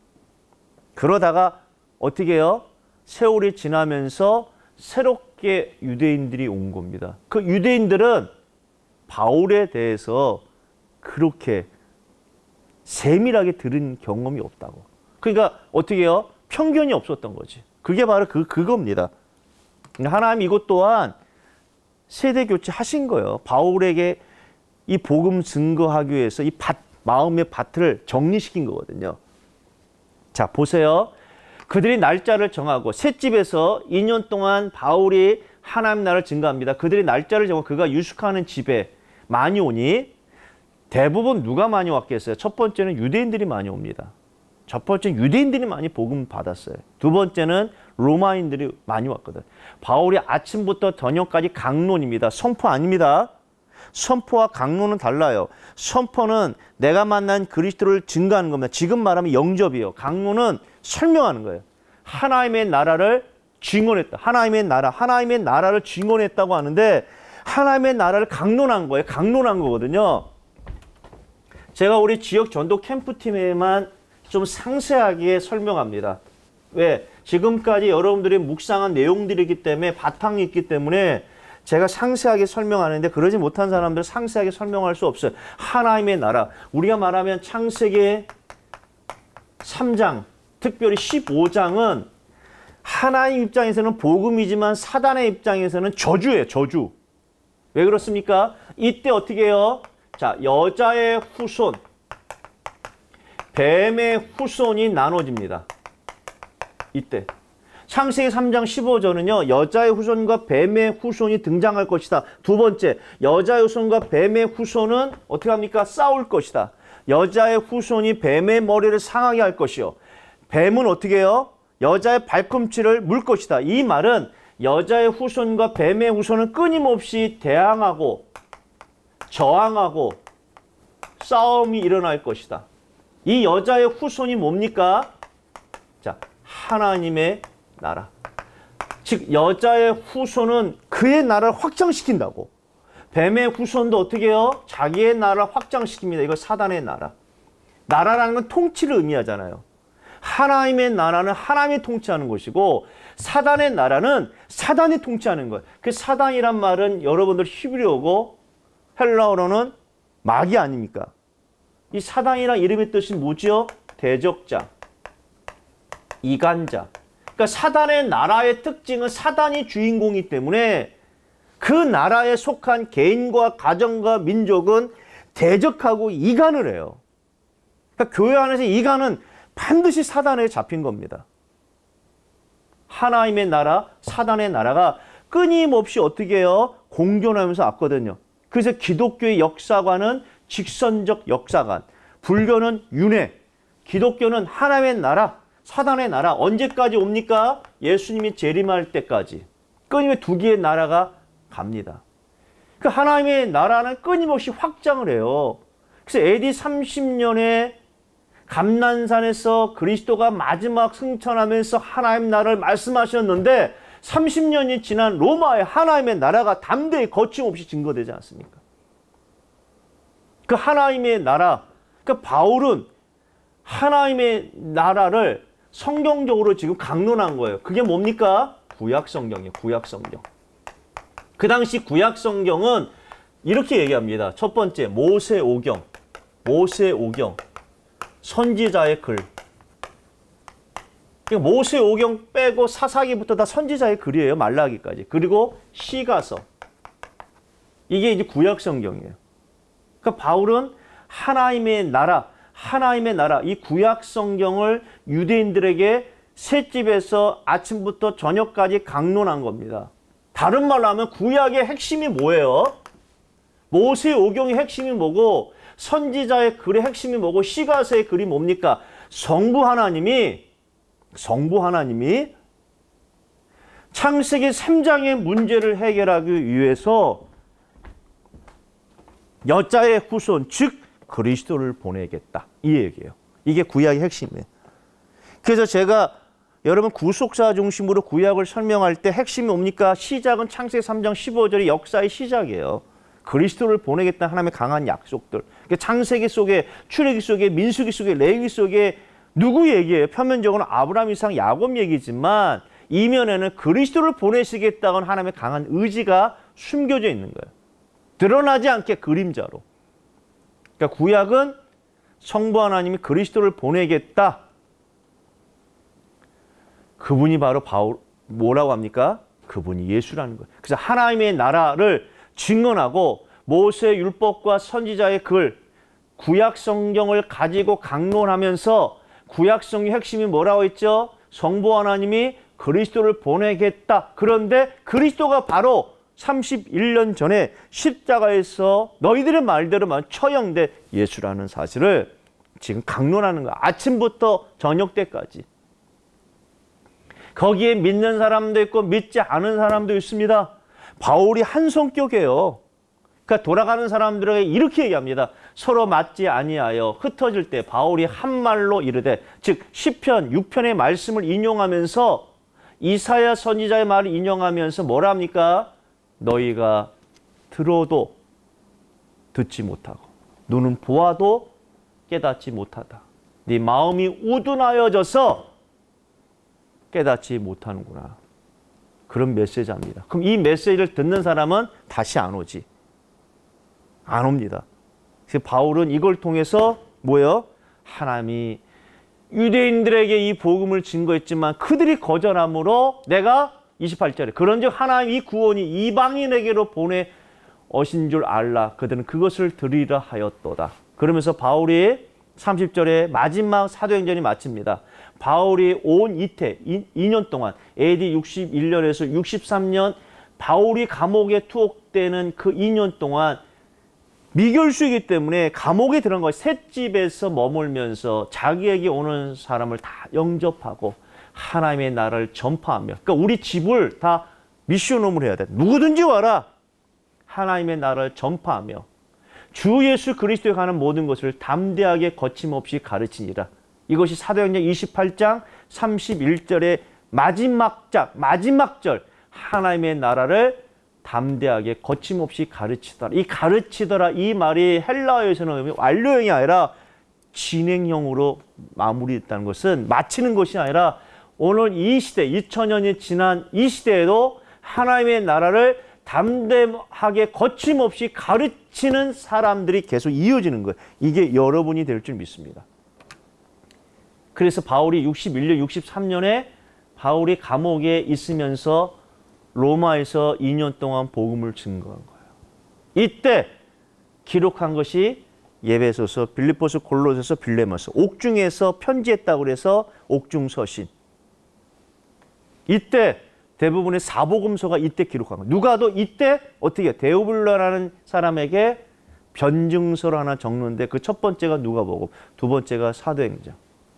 그러다가 어떻게 해요? 세월이 지나면서 새롭게 유대인들이 온 겁니다. 그 유대인들은 바울에 대해서 그렇게 세밀하게 들은 경험이 없다고. 그러니까 어떻게 해요? 편견이 없었던 거지. 그게 바로 그겁니다. 하나님 이것 또한 세대 교체 하신 거예요. 바울에게 이 복음 증거하기 위해서 이 마음의 밭을 정리시킨 거거든요. 자, 보세요. 그들이 날짜를 정하고 셋집에서 2년 동안 바울이 하나님 나라를 증거합니다. 그들이 날짜를 정하고 그가 유숙하는 집에 많이 오니 대부분 누가 많이 왔겠어요? 첫 번째는 유대인들이 많이 옵니다. 첫 번째는 유대인들이 많이 복음 받았어요. 두 번째는 로마인들이 많이 왔거든. 바울이 아침부터 저녁까지 강론입니다. 선포 아닙니다. 선포와 강론은 달라요. 선포는 내가 만난 그리스도를 증거하는 겁니다. 지금 말하면 영접이에요. 강론은 설명하는 거예요. 하나님의 나라를 증언했다. 하나님의 나라를 증언했다고 하는데 하나님의 나라를 강론한 거예요. 강론한 거거든요. 제가 우리 지역 전도 캠프팀에만 좀 상세하게 설명합니다. 왜? 지금까지 여러분들이 묵상한 내용들이기 때문에 바탕이 있기 때문에 제가 상세하게 설명하는데 그러지 못한 사람들은 상세하게 설명할 수 없어요. 하나님의 나라. 우리가 말하면 창세기 3장, 특별히 15장은 하나님 입장에서는 복음이지만 사단의 입장에서는 저주예요. 저주. 왜 그렇습니까? 이때 어떻게 해요? 자, 여자의 후손, 뱀의 후손이 나눠집니다. 이때. 창세기 3장 15절은요. 여자의 후손과 뱀의 후손이 등장할 것이다. 두 번째, 여자의 후손과 뱀의 후손은 어떻게 합니까? 싸울 것이다. 여자의 후손이 뱀의 머리를 상하게 할 것이요. 뱀은 어떻게 해요? 여자의 발꿈치를 물 것이다. 이 말은 여자의 후손과 뱀의 후손은 끊임없이 대항하고 저항하고 싸움이 일어날 것이다. 이 여자의 후손이 뭡니까? 자, 하나님의 나라. 즉 여자의 후손은 그의 나라를 확장시킨다고. 뱀의 후손도 어떻게 해요? 자기의 나라를 확장시킵니다. 이거 사단의 나라. 나라라는 건 통치를 의미하잖아요. 하나님의 나라는 하나님이 통치하는 것이고 사단의 나라는 사단이 통치하는 거예요. 그 사단이란 말은 여러분들 히브리어고 헬라어로는 마귀 아닙니까? 이 사단이란 이름의 뜻이 뭐죠? 대적자, 이간자. 그러니까 사단의 나라의 특징은 사단이 주인공이기 때문에 그 나라에 속한 개인과 가정과 민족은 대적하고 이간을 해요. 그러니까 교회 안에서 이간은 반드시 사단에 잡힌 겁니다. 하나님의 나라, 사단의 나라가 끊임없이 어떻게 해요? 공존하면서 왔거든요. 그래서 기독교의 역사관은 직선적 역사관, 불교는 윤회, 기독교는 하나님의 나라, 사단의 나라. 언제까지 옵니까? 예수님이 재림할 때까지. 끊임없이 두 개의 나라가 갑니다. 그 하나님의 나라는 끊임없이 확장을 해요. 그래서 AD 30년에 감난산에서 그리스도가 마지막 승천하면서 하나님 나라를 말씀하셨는데 30년이 지난 로마의 하나님의 나라가 담대히 거침없이 증거되지 않습니까? 그 하나님의 나라, 그 바울은 하나님의 나라를 성경적으로 지금 강론한 거예요. 그게 뭡니까? 구약성경이에요. 구약성경. 그 당시 구약성경은 이렇게 얘기합니다. 첫 번째, 모세오경. 모세오경. 선지자의 글. 모세오경 빼고 사사기부터 다 선지자의 글이에요. 말라기까지. 그리고 시가서. 이게 이제 구약성경이에요. 그러니까 바울은 하나님의 나라, 이 구약성경을 유대인들에게 셋집에서 아침부터 저녁까지 강론한 겁니다. 다른 말로 하면 구약의 핵심이 뭐예요? 모세오경의 핵심이 뭐고 선지자의 글의 핵심이 뭐고 시가서의 글이 뭡니까? 성부 하나님이 창세기 3장의 문제를 해결하기 위해서 여자의 후손, 즉 그리스도를 보내겠다. 이 얘기예요. 이게 구약의 핵심이에요. 그래서 제가 여러분 구속사 중심으로 구약을 설명할 때 핵심이 뭡니까? 시작은 창세기 3장 15절이 역사의 시작이에요. 그리스도를 보내겠다는 하나님의 강한 약속들. 창세기 속에, 출애기 속에, 민수기 속에, 레위기 속에 누구 얘기예요? 표면적으로는 아브라함, 이삭, 야곱 얘기지만 이면에는 그리스도를 보내시겠다는 하나님의 강한 의지가 숨겨져 있는 거예요. 드러나지 않게 그림자로. 그러니까 구약은 성부 하나님이 그리스도를 보내겠다. 그분이 바로 뭐라고 합니까? 그분이 예수라는 거예요. 그래서 하나님의 나라를 증언하고 모세 율법과 선지자의 글, 구약 성경을 가지고 강론하면서 구약 성경 핵심이 뭐라고 했죠? 성부 하나님이 그리스도를 보내겠다. 그런데 그리스도가 바로 31년 전에 십자가에서 너희들의 말대로만 처형된 예수라는 사실을 지금 강론하는 거야. 아침부터 저녁 때까지. 거기에 믿는 사람도 있고 믿지 않은 사람도 있습니다. 바울이 한 성격이에요. 그러니까 돌아가는 사람들에게 이렇게 얘기합니다. 서로 맞지 아니하여 흩어질 때 바울이 한 말로 이르되, 즉 시편 6편의 말씀을 인용하면서 이사야 선지자의 말을 인용하면서 뭐라 합니까? 너희가 들어도 듣지 못하고 눈은 보아도 깨닫지 못하다. 네 마음이 우둔하여져서 깨닫지 못하는구나. 그런 메시지입니다. 그럼 이 메시지를 듣는 사람은 다시 안 오지. 안 옵니다. 그래서 바울은 이걸 통해서 뭐예요? 하나님이 유대인들에게 이 복음을 증거했지만 그들이 거절함으로 내가 28절에 그런즉 하나님 이 구원이 이방인에게로 보내 오신 줄 알라. 그들은 그것을 들으리라 하였도다. 그러면서 바울이 30절에 마지막 사도행전이 마칩니다. 바울이 온 이태 2년 동안 AD 61년에서 63년 바울이 감옥에 투옥되는 그 2년 동안 미결수이기 때문에 감옥에 들어간 것이 셋집에서 머물면서 자기에게 오는 사람을 다 영접하고 하나님의 나라를 전파하며, 그러니까 우리 집을 다 미션홈을 해야 돼. 누구든지 와라. 하나님의 나라를 전파하며 주 예수 그리스도에 관한 모든 것을 담대하게 거침없이 가르치니라. 이것이 사도행전 28장 31절의 마지막 절 하나님의 나라를 담대하게 거침없이 가르치더라. 이 가르치더라 이 말이 헬라어에서는 완료형이 아니라 진행형으로 마무리됐다는 것은 마치는 것이 아니라 오늘 이 시대 2000년이 지난 이 시대에도 하나님의 나라를 담대하게 거침없이 가르치는 사람들이 계속 이어지는 거예요. 이게 여러분이 될 줄 믿습니다. 그래서 바울이 61년, 63년에 바울이 감옥에 있으면서 로마에서 2년 동안 복음을 증거한 거예요. 이때 기록한 것이 에베소서, 빌립보서, 골로새서, 빌레몬서, 옥중에서 편지했다고 그래서 옥중서신. 이때 대부분의 사복음서가 이때 기록한 거예요. 누가도 이때 어떻게 해요? 데오블라라는 사람에게 변증서를 하나 적는데 그 첫 번째가 누가복음, 두 번째가 사도행전.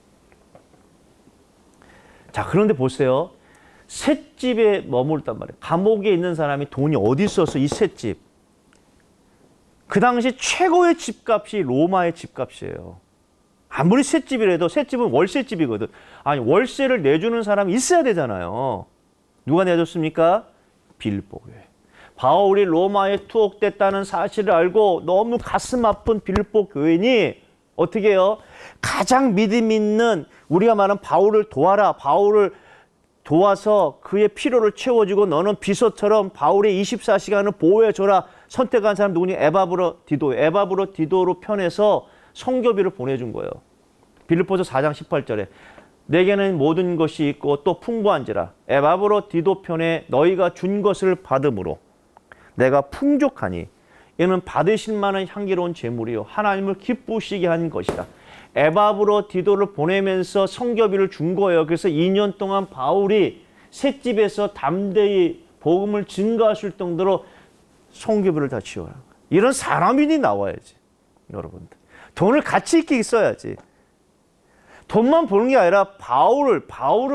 자, 그런데 보세요. 셋집에 머물단 말이에요. 감옥에 있는 사람이 돈이 어디 있어서 이 셋집. 그 당시 최고의 집값이 로마의 집값이에요. 아무리 셋집이라도 셋집은 월세집이거든. 아니 월세를 내주는 사람이 있어야 되잖아요. 누가 내줬습니까? 빌립보 교회. 바울이 로마에 투옥됐다는 사실을 알고 너무 가슴 아픈 빌립보 교인이 어떻게 해요? 가장 믿음 있는 우리가 말하는 바울을 도와라. 바울을 도와서 그의 필요를 채워주고 너는 비서처럼 바울의 24시간을 보호해줘라. 선택한 사람 누구니? 에바브로 디도. 에바브로 디도로 편해서 성교비를 보내준 거예요. 빌립보서 4장 18절에 내게는 모든 것이 있고 또 풍부한지라 에바브로 디도 편에 너희가 준 것을 받음으로 내가 풍족하니 이는 받으실 만한 향기로운 제물이요 하나님을 기쁘시게 한 것이다. 에바브로 디도를 보내면서 성교비를 준 거예요. 그래서 2년 동안 바울이 셋집에서 담대히 복음을 증거하실 정도로 성교비를 다 지어라. 이런 사람인이 나와야지. 여러분들 돈을 가치 있게 써야지. 돈만 버는 게 아니라 바울을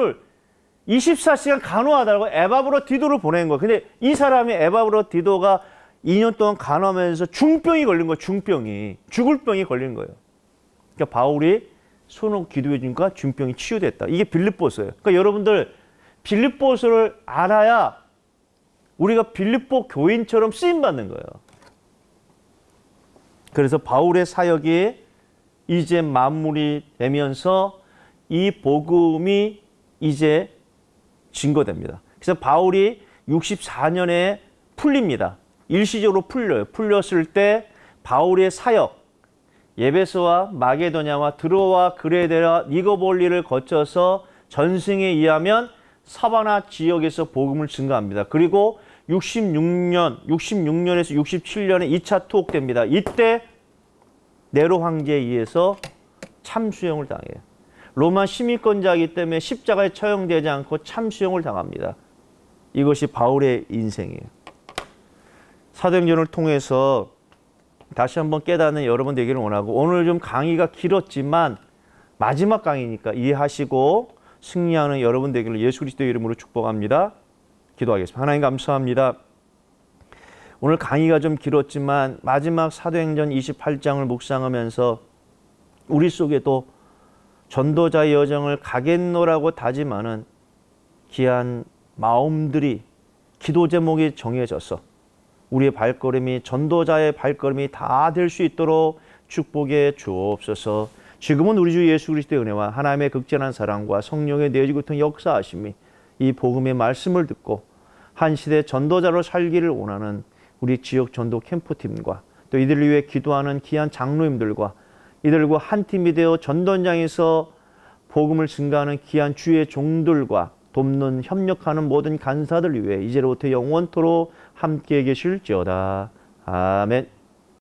24시간 간호하다고 에바브로 디도를 보낸 거예요. 근데 이 사람이 에바브로 디도가 2년 동안 간호하면서 중병이 걸린 거예요. 중병이. 죽을 병이 걸린 거예요. 그러니까 바울이 손으로 기도해 주니까 중병이 치유됐다. 이게 빌립보서예요. 그러니까 여러분들 빌립보서를 알아야 우리가 빌립보 교인처럼 쓰임받는 거예요. 그래서 바울의 사역이 이제 마무리 되면서 이 복음이 이제 증거됩니다. 그래서 바울이 64년에 풀립니다. 일시적으로 풀려요. 풀렸을 때 바울의 사역, 에베소와 마게도냐와 드로와 그레데와 니고볼리를 거쳐서 전승에 의하면 사바나 지역에서 복음을 증거합니다. 그리고 66년에서 67년에 2차 투옥됩니다. 이때 네로 황제에 의해서 참수형을 당해요. 로마 시민권자이기 때문에 십자가에 처형되지 않고 참수형을 당합니다. 이것이 바울의 인생이에요. 사도행전을 통해서 다시 한번 깨닫는 여러분 되기를 원하고, 오늘 좀 강의가 길었지만 마지막 강의니까 이해하시고 승리하는 여러분 되기를 예수 그리스도의 이름으로 축복합니다. 기도하겠습니다. 하나님 감사합니다. 오늘 강의가 좀 길었지만 마지막 사도행전 28장을 묵상하면서 우리 속에도 전도자의 여정을 가겠노라고 다짐하는 귀한 마음들이, 기도 제목이 정해져서 우리의 발걸음이 전도자의 발걸음이 다 될 수 있도록 축복해 주옵소서. 지금은 우리 주 예수 그리스도의 은혜와 하나님의 극진한 사랑과 성령의 내주고 같은 역사하심이 이 복음의 말씀을 듣고 한 시대 전도자로 살기를 원하는 우리 지역 전도 캠프팀과 또 이들을 위해 기도하는 귀한 장로님들과 이들과 한 팀이 되어 전도장에서 복음을 증가하는 귀한 주의 종들과 돕는 협력하는 모든 간사들 위해 이제로부터 영원토록 함께 계실지어다. 아멘.